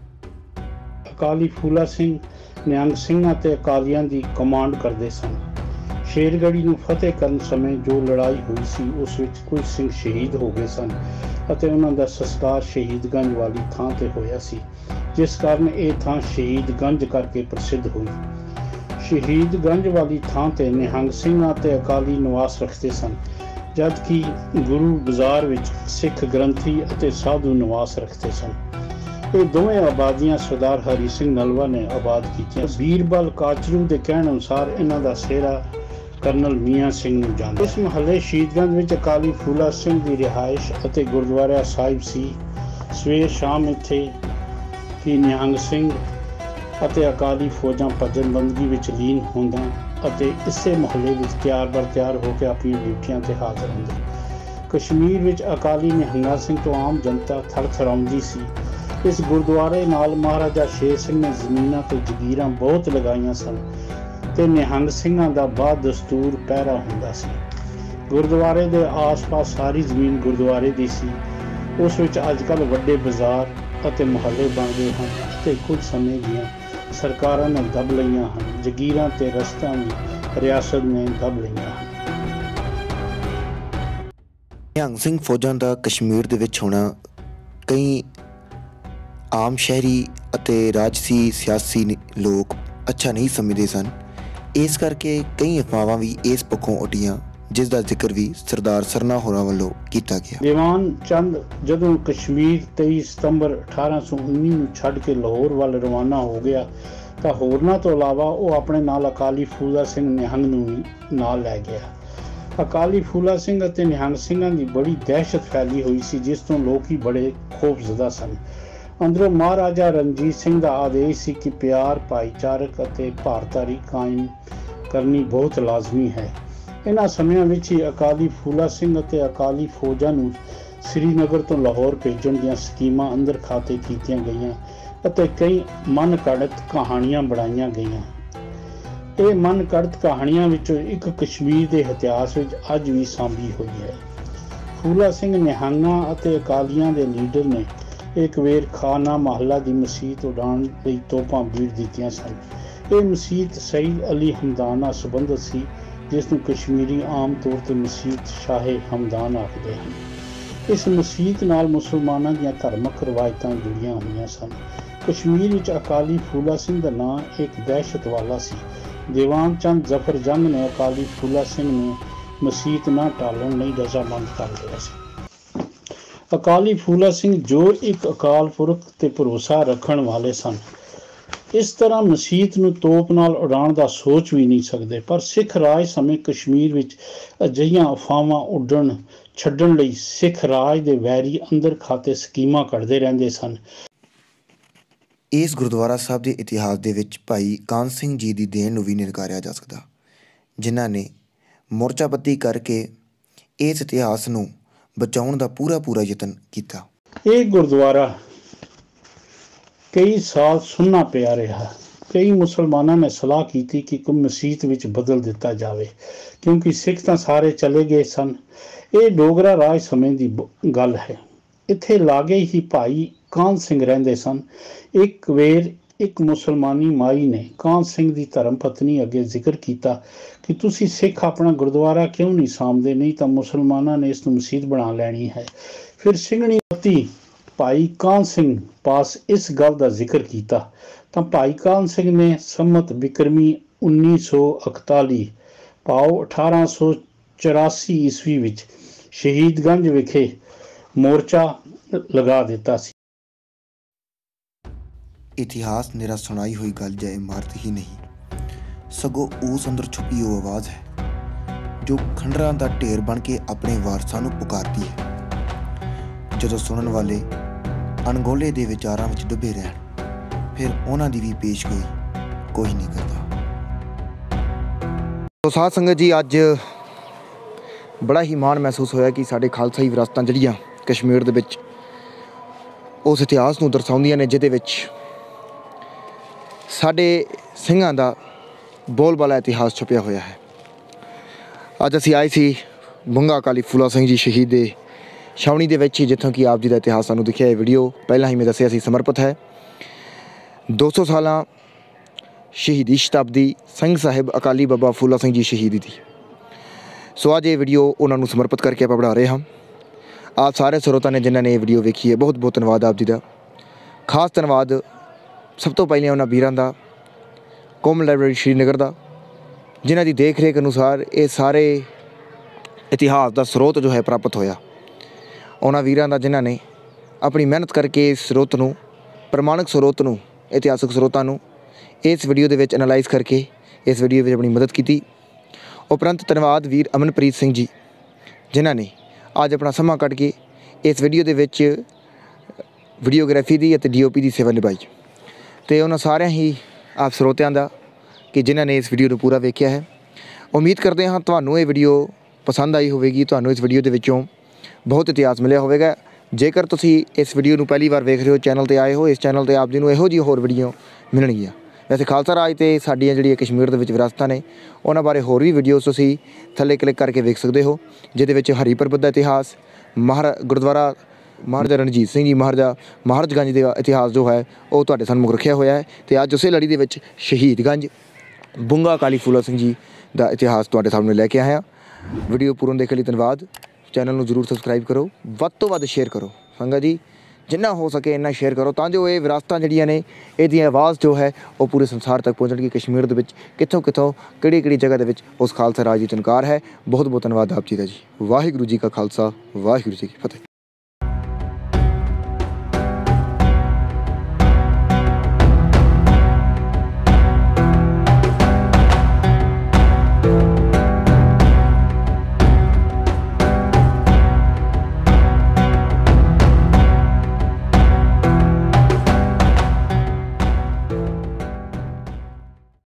Speaker 4: ਅਕਾਲੀ ਫੂਲਾ ਸਿੰਘ ਨਿਹੰਗ ਸਿੰਘਾਂ ਤੇ ਅਕਾਲੀਆਂ ਦੀ ਕਮਾਂਡ ਕਰਦੇ ਸਨ। ਸ਼ੇਰਗੜੀ ਨੂੰ ਫਤਿਹ ਕਰਨ ਸਮੇਂ ਜੋ ਲੜਾਈ ਹੋਈ ਸੀ ਉਸ ਵਿੱਚ ਕੁਝ ਸਿੰਘ ਸ਼ਹੀਦ ਹੋ ਗਏ ਸਨ ਅਤੇ ਉਹਨਾਂ ਦਾ ਸੰਸਕਾਰ ਸ਼ਹੀਦਗੰਜ ਵਾਲੀ ਥਾਂ ਤੇ ਹੋਇਆ ਸੀ, ਜਿਸ ਕਾਰਨ ਇਹ ਥਾਂ ਸ਼ਹੀਦਗੰਜ ਕਰਕੇ ਪ੍ਰਸਿੱਧ ਹੋਈ। ਸ਼ਹੀਦਗੰਜ ਵਾਲੀ ਥਾਂ ਤੇ ਨਿਹੰਗ ਸਿੰਘਾਂ ਤੇ ਅਕਾਲੀ ਨਿਵਾਸ ਰੱਖਦੇ ਸਨ, ਜਦਕਿ ਗੁਰੂ ਬਾਜ਼ਾਰ ਵਿੱਚ ਸਿੱਖ ਗ੍ਰੰਥੀ ਅਤੇ ਸਾਧੂ ਨਿਵਾਸ ਰੱਖਦੇ ਸਨ। ਇਹ ਦੋਵੇਂ ਆਬਾਦੀਆਂ ਸਰਦਾਰ ਹਰੀ ਸਿੰਘ ਨਲਵਾ ਨੇ ਆਬਾਦ ਕੀਤੀਆਂ। ਬੀਰਬਲ ਕਾਚਰੂ ਦੇ ਕਹਿਣ ਅਨੁਸਾਰ ਇਹਨਾਂ ਦਾ ਸਿਹਰਾ ਕਰਨਲ ਮੀਆਂ ਸਿੰਘ ਨੂੰ ਜਾਂਦਾ। ਇਸ ਮਹੱਲੇ ਸ਼ਹੀਦਗੰਜ ਵਿੱਚ ਅਕਾਲੀ ਫੂਲਾ ਸਿੰਘ ਦੀ ਰਿਹਾਇਸ਼ ਅਤੇ ਗੁਰਦੁਆਰਾ ਸਾਹਿਬ ਸੀ। ਸਵੇਰ ਸ਼ਾਮ ਇੱਥੇ ਕੀ ਨਿਹੰਗ ਸਿੰਘ ਅਤੇ ਅਕਾਲੀ ਫੌਜਾਂ ਭਜਨ ਬੰਦਗੀ ਵਿੱਚ ਲੀਨ ਹੁੰਦਾ ਅਤੇ ਇਸੇ ਮਹੱਲੇ ਵਿੱਚ ਤਿਆਰ ਬਰ ਤਿਆਰ ਹੋ ਕੇ ਆਪਣੀਆਂ ਡਿਊਟੀਆਂ ਤੇ ਹਾਜ਼ਰ ਹੁੰਦੇ। ਕਸ਼ਮੀਰ ਵਿੱਚ ਅਕਾਲੀ ਨਿਹੰਗਾਂ ਸਿੰਘ ਤੋਂ ਆਮ ਜਨਤਾ ਥਰਥਰਾਉਂਦੀ ਸੀ। ਇਸ ਗੁਰਦੁਆਰੇ ਨਾਲ ਮਹਾਰਾਜਾ ਸ਼ੇਰ ਸਿੰਘ ਨੇ ਜ਼ਮੀਨਾਂ ਤੇ ਜਗੀਰਾਂ ਬਹੁਤ ਲਗਾਈਆਂ ਸਨ ਤੇ ਨਿਹੰਗ ਸਿੰਘਾਂ ਦਾ ਬਾਦ ਦਸਤੂਰ ਪਹਿਰਾ ਹੁੰਦਾ ਸੀ। ਗੁਰਦੁਆਰੇ ਦੇ ਆਸ-ਪਾਸ ਸਾਰੀ ਜ਼ਮੀਨ ਗੁਰਦੁਆਰੇ ਦੀ ਸੀ। ਉਸ ਵਿੱਚ ਅੱਜ ਕੱਲ੍ਹ ਵੱਡੇ ਬਾਜ਼ਾਰ ਅਤੇ ਮੁਹੱਲੇ ਬਣ ਗਏ ਹਨ ਅਤੇ ਕੁਝ ਸਮੇਂ ਦੀਆਂ ਸਰਕਾਰਾਂ ਨੇ ਦਬ ਲਈਆਂ ਹਨ। ਜਗੀਰਾਂ ਤੇ ਰਸਤਾਂ ਵੀ ਰਿਆਸਤ ਨੇ ਦਬ ਲਈਆਂ ਹਨ।
Speaker 2: ਨਿਹੰਗ ਸਿੰਘ ਫੌਜਾਂ ਦਾ ਕਸ਼ਮੀਰ ਦੇ ਵਿੱਚ ਹੋਣਾ ਕਈ ਆਮ ਸ਼ਹਿਰੀ ਅਤੇ ਰਾਜਸੀ ਸਿਆਸੀ ਲੋਕ ਅੱਛਾ ਨਹੀਂ ਸਮਝਦੇ ਸਨ। ਇਸ ਕਰਕੇ ਕਈ ਅਫਵਾਹਾਂ ਵੀ ਇਸ ਪੱਖੋਂ ਉੱਡੀਆਂ, ਜਿਸ ਦਾ ਜ਼ਿਕਰ ਵੀ ਸਰਦਾਰ ਸਰਨਾ ਹੋਰਾਂ ਵੱਲੋਂ ਕੀਤਾ ਗਿਆ।
Speaker 4: ਦੀਵਾਨ ਚੰਦ ਜਦੋਂ ਕਸ਼ਮੀਰ ਤੇਈ ਸਤੰਬਰ ਅਠਾਰਾਂ ਸੌ ਉੱਨੀ ਨੂੰ ਛੱਡ ਕੇ ਲਾਹੌਰ ਵੱਲ ਰਵਾਨਾ ਹੋ ਗਿਆ ਤਾਂ ਹੋਰਨਾਂ ਤੋਂ ਇਲਾਵਾ ਉਹ ਆਪਣੇ ਨਾਲ ਅਕਾਲੀ ਫੂਲਾ ਸਿੰਘ ਨਿਹੰਗ ਨੂੰ ਵੀ ਨਾਲ ਲੈ ਗਿਆ। ਅਕਾਲੀ ਫੂਲਾ ਸਿੰਘ ਅਤੇ ਨਿਹੰਗ ਸਿੰਘਾਂ ਦੀ ਬੜੀ ਦਹਿਸ਼ਤ ਫੈਲੀ ਹੋਈ ਸੀ, ਜਿਸ ਤੋਂ ਲੋਕ ਹੀ ਬੜੇ ਖੌਫਜ਼ਦਾ ਸਨ। ਅੰਦਰੋਂ ਮਹਾਰਾਜਾ ਰਣਜੀਤ ਸਿੰਘ ਦਾ ਆਦੇਸ਼ ਸੀ ਕਿ ਪਿਆਰ, ਭਾਈਚਾਰਕ ਅਤੇ ਭਾਰਤਾਰੀ ਕਾਇਮ ਕਰਨੀ ਬਹੁਤ ਲਾਜ਼ਮੀ ਹੈ। ਇਹਨਾਂ ਸਮਿਆਂ ਵਿੱਚ ਹੀ ਅਕਾਲੀ ਫੂਲਾ ਸਿੰਘ ਅਤੇ ਅਕਾਲੀ ਫੌਜਾਂ ਨੂੰ ਸ੍ਰੀਨਗਰ ਤੋਂ ਲਾਹੌਰ ਭੇਜਣ ਦੀਆਂ ਸਕੀਮਾਂ ਅੰਦਰ ਖਾਤੇ ਕੀਤੀਆਂ ਗਈਆਂ ਅਤੇ ਕਈ ਮਨ ਘੜਤ ਕਹਾਣੀਆਂ ਬਣਾਈਆਂ ਗਈਆਂ। ਇਹ ਮਨ ਘੜਤ ਕਹਾਣੀਆਂ ਵਿੱਚੋਂ ਇੱਕ ਕਸ਼ਮੀਰ ਦੇ ਇਤਿਹਾਸ ਵਿੱਚ ਅੱਜ ਵੀ ਸਾਂਭੀ ਹੋਈ ਹੈ। ਫੂਲਾ ਸਿੰਘ ਨਿਹੰਗਾਂ ਅਤੇ ਅਕਾਲੀਆਂ ਦੇ ਲੀਡਰ ਨੇ ਇੱਕ ਵੇਰ ਖਾਨਾ ਮਹੱਲਾ ਦੀ ਮਸੀਤ ਉਡਾਉਣ ਲਈ ਤੋਪਾਂ ਬੀੜ ਦਿੱਤੀਆਂ ਸਨ। ਇਹ ਮਸੀਤ ਸਈਦ ਅਲੀ ਹਮਦਾਨ ਨਾਲ ਸੰਬੰਧਿਤ ਸੀ, ਜਿਸ ਨੂੰ ਕਸ਼ਮੀਰੀ ਆਮ ਤੌਰ ਤੇ ਮਸੀਤ ਸ਼ਾਹੇ ਹਮਦਾਨ ਆਖਦੇ ਹਨ। ਇਸ ਮਸੀਤ ਨਾਲ ਮੁਸਲਮਾਨਾਂ ਦੀਆਂ ਧਾਰਮਿਕ ਰਵਾਇਤਾਂ ਜੁੜੀਆਂ ਹੋਈਆਂ ਸਨ। ਕਸ਼ਮੀਰ ਵਿੱਚ ਅਕਾਲੀ ਫੂਲਾ ਸਿੰਘ ਦਾ ਨਾਂ ਇੱਕ ਦਹਿਸ਼ਤ ਵਾਲਾ ਸੀ। ਦੀਵਾਨ ਚੰਦ ਜ਼ਫਰ ਜੰਗ ਨੇ ਅਕਾਲੀ ਫੂਲਾ ਸਿੰਘ ਨੂੰ ਮਸੀਤ ਨਾ ਢਾਲਣ ਲਈ ਰਜ਼ਾਮੰਦ ਕਰ ਲਿਆ ਸੀ। ਅਕਾਲੀ ਫੂਲਾ ਸਿੰਘ ਜੋ ਇੱਕ ਅਕਾਲ ਪੁਰਖ ਤੇ ਭਰੋਸਾ ਰੱਖਣ ਵਾਲੇ ਸਨ, ਇਸ ਤਰ੍ਹਾਂ ਮਸੀਤ ਨੂੰ ਤੋਪ ਨਾਲ ਉਡਾਉਣ ਦਾ ਸੋਚ ਵੀ ਨਹੀਂ ਸਕਦੇ। ਪਰ ਸਿੱਖ ਰਾਜ ਸਮੇਂ ਕਸ਼ਮੀਰ ਵਿੱਚ ਅਜਿਹੀਆਂ ਅਫਵਾਹਾਂ ਉੱਡਣ ਛੱਡਣ ਲਈ ਸਿੱਖ ਰਾਜ ਦੇ ਵੈਰੀ ਅੰਦਰ ਖਾਤੇ ਸਕੀਮਾਂ ਕੱਢਦੇ ਰਹਿੰਦੇ ਸਨ।
Speaker 2: ਇਸ ਗੁਰਦੁਆਰਾ ਸਾਹਿਬ ਦੇ ਇਤਿਹਾਸ ਦੇ ਵਿੱਚ ਭਾਈ ਕਾਨ ਸਿੰਘ ਜੀ ਦੀ ਦੇਣ ਨੂੰ ਵੀ ਨਿਰਕਾਰਿਆ ਜਾ ਸਕਦਾ, ਜਿਨ੍ਹਾਂ ਨੇ ਮੋਰਚਾਬੰਦੀ ਕਰਕੇ ਇਸ ਇਤਿਹਾਸ ਨੂੰ ਬਚਾਉਣ ਦਾ ਪੂਰਾ ਪੂਰਾ ਯਤਨ ਕੀਤਾ।
Speaker 4: ਇਹ ਗੁਰਦੁਆਰਾ ਕਈ ਸਾਲ ਸੁੰਨਾ ਪਿਆ ਰਿਹਾ। ਕਈ ਮੁਸਲਮਾਨਾਂ ਨੇ ਸਲਾਹ ਕੀਤੀ ਕਿ ਇੱਕ ਮਸੀਤ ਵਿੱਚ ਬਦਲ ਦਿੱਤਾ ਜਾਵੇ, ਕਿਉਂਕਿ ਸਿੱਖ ਤਾਂ ਸਾਰੇ ਚਲੇ ਗਏ ਸਨ। ਇਹ ਡੋਗਰਾ ਰਾਜ ਸਮੇਂ ਦੀ ਗੱਲ ਹੈ। ਇੱਥੇ ਲਾਗੇ ਹੀ ਭਾਈ ਕਾਨ ਸਿੰਘ ਰਹਿੰਦੇ ਸਨ। ਇੱਕ ਵੇਰ ਇੱਕ ਮੁਸਲਮਾਨੀ ਮਾਈ ਨੇ ਕਾਨ ਸਿੰਘ ਦੀ ਧਰਮ ਪਤਨੀ ਅੱਗੇ ਜ਼ਿਕਰ ਕੀਤਾ ਕਿ ਤੁਸੀਂ ਸਿੱਖ ਆਪਣਾ ਗੁਰਦੁਆਰਾ ਕਿਉਂ ਨਹੀਂ ਸਾਂਭਦੇ, ਨਹੀਂ ਤਾਂ ਮੁਸਲਮਾਨਾਂ ਨੇ ਇਸ ਨੂੰ ਮਸੀਤ ਬਣਾ ਲੈਣੀ ਹੈ। ਫਿਰ ਸਿੰਘਣੀ ਪਤੀ ਭਾਈ ਕਾਨ ਸਿੰਘ ਪਾਸ ਇਸ ਗੱਲ ਦਾ ਜ਼ਿਕਰ ਕੀਤਾ ਤਾਂ ਭਾਈ ਕਾਨ ਸਿੰਘ ਨੇ ਸੰਮਤ ਬਿਕਰਮੀ ਉੱਨੀ ਸੌ ਇਕਤਾਲੀ ਭਾਵ ਅਠਾਰਾਂ ਸੌ ਚੁਰਾਸੀ ਈਸਵੀ ਵਿੱਚ ਸ਼ਹੀਦਗੰਜ ਵਿਖੇ ਮੋਰਚਾ ਲਗਾ ਦਿੱਤਾ ਸੀ।
Speaker 2: ਇਤਿਹਾਸ ਨਿਰਾ ਸੁਣਾਈ ਹੋਈ ਗੱਲ ਜਾਂ ਇਮਾਰਤ ਹੀ ਨਹੀਂ, ਸਗੋਂ ਉਸ ਅੰਦਰ ਛੁਪੀ ਉਹ ਆਵਾਜ਼ ਹੈ ਜੋ ਖੰਡਰਾਂ ਦਾ ਢੇਰ ਬਣ ਕੇ ਆਪਣੇ ਵਾਰਸਾਂ ਨੂੰ ਪੁਕਾਰਦੀ ਹੈ। ਜਦੋਂ ਸੁਣਨ ਵਾਲੇ ਅਣਗੌਲੇ ਦੇ ਵਿਚਾਰਾਂ ਵਿੱਚ ਡੁੱਬੇ ਰਹਿਣ, ਫਿਰ ਉਹਨਾਂ ਦੀ ਵੀ ਪੇਸ਼ਗੋਈ ਕੋਈ ਨਹੀਂ ਕਰਦਾ। ਸੋ ਸਾਧ ਸੰਗਤ ਜੀ, ਅੱਜ ਬੜਾ ਹੀ ਮਾਣ ਮਹਿਸੂਸ ਹੋਇਆ ਕਿ ਸਾਡੇ ਖਾਲਸਾਈ ਵਿਰਾਸਤਾਂ ਜਿਹੜੀਆਂ ਕਸ਼ਮੀਰ ਦੇ ਵਿੱਚ ਉਸ ਇਤਿਹਾਸ ਨੂੰ ਦਰਸਾਉਂਦੀਆਂ ਨੇ, ਜਿਹਦੇ ਵਿੱਚ ਸਾਡੇ ਸਿੰਘਾਂ ਦਾ ਬੋਲਬਾਲਾ ਇਤਿਹਾਸ ਛੁਪਿਆ ਹੋਇਆ ਹੈ। ਅੱਜ ਅਸੀਂ ਆਏ ਸੀ ਬੁੰਗਾ ਅਕਾਲੀ ਫੂਲਾ ਸਿੰਘ ਜੀ ਸ਼ਹੀਦ ਦੇ ਛਾਉਣੀ ਦੇ ਵਿੱਚ, ਜਿੱਥੋਂ ਕਿ ਆਪ ਜੀ ਦਾ ਇਤਿਹਾਸ ਸਾਨੂੰ ਦਿਖਿਆ। ਇਹ ਵੀਡੀਓ ਪਹਿਲਾਂ ਹੀ ਮੈਂ ਦੱਸਿਆ ਸੀ ਸਮਰਪਿਤ ਹੈ ਦੋ ਸੌ ਸਾਲਾਂ ਸ਼ਹੀਦੀ ਸ਼ਤਾਬਦੀ ਸਿੰਘ ਸਾਹਿਬ ਅਕਾਲੀ ਬਾਬਾ ਫੂਲਾ ਸਿੰਘ ਜੀ ਸ਼ਹੀਦੀ ਦੀ। ਸੋ ਅੱਜ ਇਹ ਵੀਡੀਓ ਉਹਨਾਂ ਨੂੰ ਸਮਰਪਿਤ ਕਰਕੇ ਆਪਾਂ ਬਣਾ ਰਹੇ ਹਾਂ। ਆਪ ਸਾਰੇ ਸਰੋਤਾਂ ਨੇ ਜਿਨ੍ਹਾਂ ਨੇ ਇਹ ਵੀਡੀਓ ਵੇਖੀ ਹੈ, ਬਹੁਤ ਬਹੁਤ ਧੰਨਵਾਦ ਆਪ ਜੀ ਦਾ। ਖਾਸ ਧੰਨਵਾਦ ਸਭ ਤੋਂ ਪਹਿਲਾਂ ਉਹਨਾਂ ਵੀਰਾਂ ਦਾ, ਕੌਮ ਲਾਇਬ੍ਰੇਰੀ ਸ਼੍ਰੀਨਗਰ ਦਾ, ਜਿਨ੍ਹਾਂ ਦੀ ਦੇਖ ਰੇਖ ਅਨੁਸਾਰ ਇਹ ਸਾਰੇ ਇਤਿਹਾਸ ਦਾ ਸਰੋਤ ਜੋ ਹੈ ਪ੍ਰਾਪਤ ਹੋਇਆ। ਉਹਨਾਂ ਵੀਰਾਂ ਦਾ ਜਿਨ੍ਹਾਂ ਨੇ ਆਪਣੀ ਮਿਹਨਤ ਕਰਕੇ ਇਸ ਸਰੋਤ ਨੂੰ, ਪ੍ਰਮਾਣਿਕ ਸਰੋਤ ਨੂੰ, ਇਤਿਹਾਸਕ ਸਰੋਤਾਂ ਨੂੰ ਇਸ ਵੀਡੀਓ ਦੇ ਵਿੱਚ ਐਨਾਲਾਈਜ਼ ਕਰਕੇ ਇਸ ਵੀਡੀਓ ਵਿੱਚ ਆਪਣੀ ਮਦਦ ਕੀਤੀ। ਉਪਰੰਤ ਧੰਨਵਾਦ ਵੀਰ ਅਮਨਪ੍ਰੀਤ ਸਿੰਘ ਜੀ, ਜਿਨ੍ਹਾਂ ਨੇ ਅੱਜ ਆਪਣਾ ਸਮਾਂ ਕੱਢ ਕੇ ਇਸ ਵੀਡੀਓ ਦੇ ਵਿੱਚ ਵੀਡੀਓਗ੍ਰਾਫੀ ਦੀ ਅਤੇ ਡੀ ਓ ਪੀ ਦੀ ਸੇਵਾ ਨਿਭਾਈ। ਅਤੇ ਉਹਨਾਂ ਸਾਰਿਆਂ ਹੀ ਆਪ ਸਰੋਤਿਆਂ ਦਾ ਕਿ ਜਿਨ੍ਹਾਂ ਨੇ ਇਸ ਵੀਡੀਓ ਨੂੰ ਪੂਰਾ ਵੇਖਿਆ ਹੈ। ਉਮੀਦ ਕਰਦੇ ਹਾਂ ਤੁਹਾਨੂੰ ਇਹ ਵੀਡੀਓ ਪਸੰਦ ਆਈ ਹੋਵੇਗੀ, ਤੁਹਾਨੂੰ ਇਸ ਵੀਡੀਓ ਦੇ ਵਿੱਚੋਂ ਬਹੁਤ ਇਤਿਹਾਸ ਮਿਲਿਆ ਹੋਵੇਗਾ। ਜੇਕਰ ਤੁਸੀਂ ਇਸ ਵੀਡੀਓ ਨੂੰ ਪਹਿਲੀ ਵਾਰ ਵੇਖ ਰਹੇ ਹੋ, ਚੈਨਲ 'ਤੇ ਆਏ ਹੋ, ਇਸ ਚੈਨਲ 'ਤੇ ਆਪ ਜੀ ਨੂੰ ਇਹੋ ਜਿਹੀ ਹੋਰ ਵੀਡੀਓ ਮਿਲਣਗੀਆਂ। ਵੈਸੇ ਖਾਲਸਾ ਰਾਜ ਅਤੇ ਸਾਡੀਆਂ ਜਿਹੜੀਆਂ ਕਸ਼ਮੀਰ ਦੇ ਵਿੱਚ ਵਿਰਾਸਤਾਂ ਨੇ, ਉਹਨਾਂ ਬਾਰੇ ਹੋਰ ਵੀ ਵੀਡੀਓਜ਼ ਤੁਸੀਂ ਥੱਲੇ ਕਲਿੱਕ ਕਰਕੇ ਵੇਖ ਸਕਦੇ ਹੋ, ਜਿਹਦੇ ਵਿੱਚ ਹਰੀ ਪਰਬਤ ਦਾ ਇਤਿਹਾਸ, ਮਹਾਰਾ ਗੁਰਦੁਆਰਾ ਮਹਾਰਾਜਾ ਰਣਜੀਤ ਸਿੰਘ ਜੀ ਮਹਾਰਾਜਾ ਮਹਾਰਾਜਗੰਜ ਦਾ ਇਤਿਹਾਸ ਜੋ ਹੈ ਉਹ ਤੁਹਾਡੇ ਸਾਹਮਣੇ ਰੱਖਿਆ ਹੋਇਆ ਹੈ। ਅਤੇ ਅੱਜ ਉਸੇ ਲੜੀ ਦੇ ਵਿੱਚ ਸ਼ਹੀਦਗੰਜ ਬੁੰਗਾ ਅਕਾਲੀ ਫੂਲਾ ਸਿੰਘ ਜੀ ਦਾ ਇਤਿਹਾਸ ਤੁਹਾਡੇ ਸਾਹਮਣੇ ਲੈ ਕੇ ਆਇਆ। ਵੀਡੀਓ ਪੂਰਨ ਦੇਖਣ ਲਈ ਧੰਨਵਾਦ। ਚੈਨਲ ਨੂੰ ਜ਼ਰੂਰ ਸਬਸਕ੍ਰਾਈਬ ਕਰੋ, ਵੱਧ ਤੋਂ ਵੱਧ ਸ਼ੇਅਰ ਕਰੋ। ਸੰਗਤ ਜੀ, ਜਿੰਨਾ ਹੋ ਸਕੇ ਇੰਨਾ ਸ਼ੇਅਰ ਕਰੋ, ਤਾਂ ਜੋ ਇਹ ਵਿਰਾਸਤਾਂ ਜਿਹੜੀਆਂ ਨੇ, ਇਹਦੀ ਆਵਾਜ਼ ਜੋ ਹੈ ਉਹ ਪੂਰੇ ਸੰਸਾਰ ਤੱਕ ਪਹੁੰਚਣਗੀ। ਕਸ਼ਮੀਰ ਦੇ ਵਿੱਚ ਕਿੱਥੋਂ ਕਿੱਥੋਂ, ਕਿਹੜੀ ਕਿਹੜੀ ਜਗ੍ਹਾ ਦੇ ਵਿੱਚ ਉਸ ਖਾਲਸਾ ਰਾਜ ਦੀ ਚਮਕਾਰ ਹੈ। ਬਹੁਤ ਬਹੁਤ ਧੰਨਵਾਦ ਆਪ ਜੀ ਦਾ ਜੀ। ਵਾਹਿਗੁਰੂ ਜੀ ਕਾ ਖਾਲਸਾ, ਵਾਹਿਗੁਰੂ ਜੀ ਕੀ ਫਤਿਹ।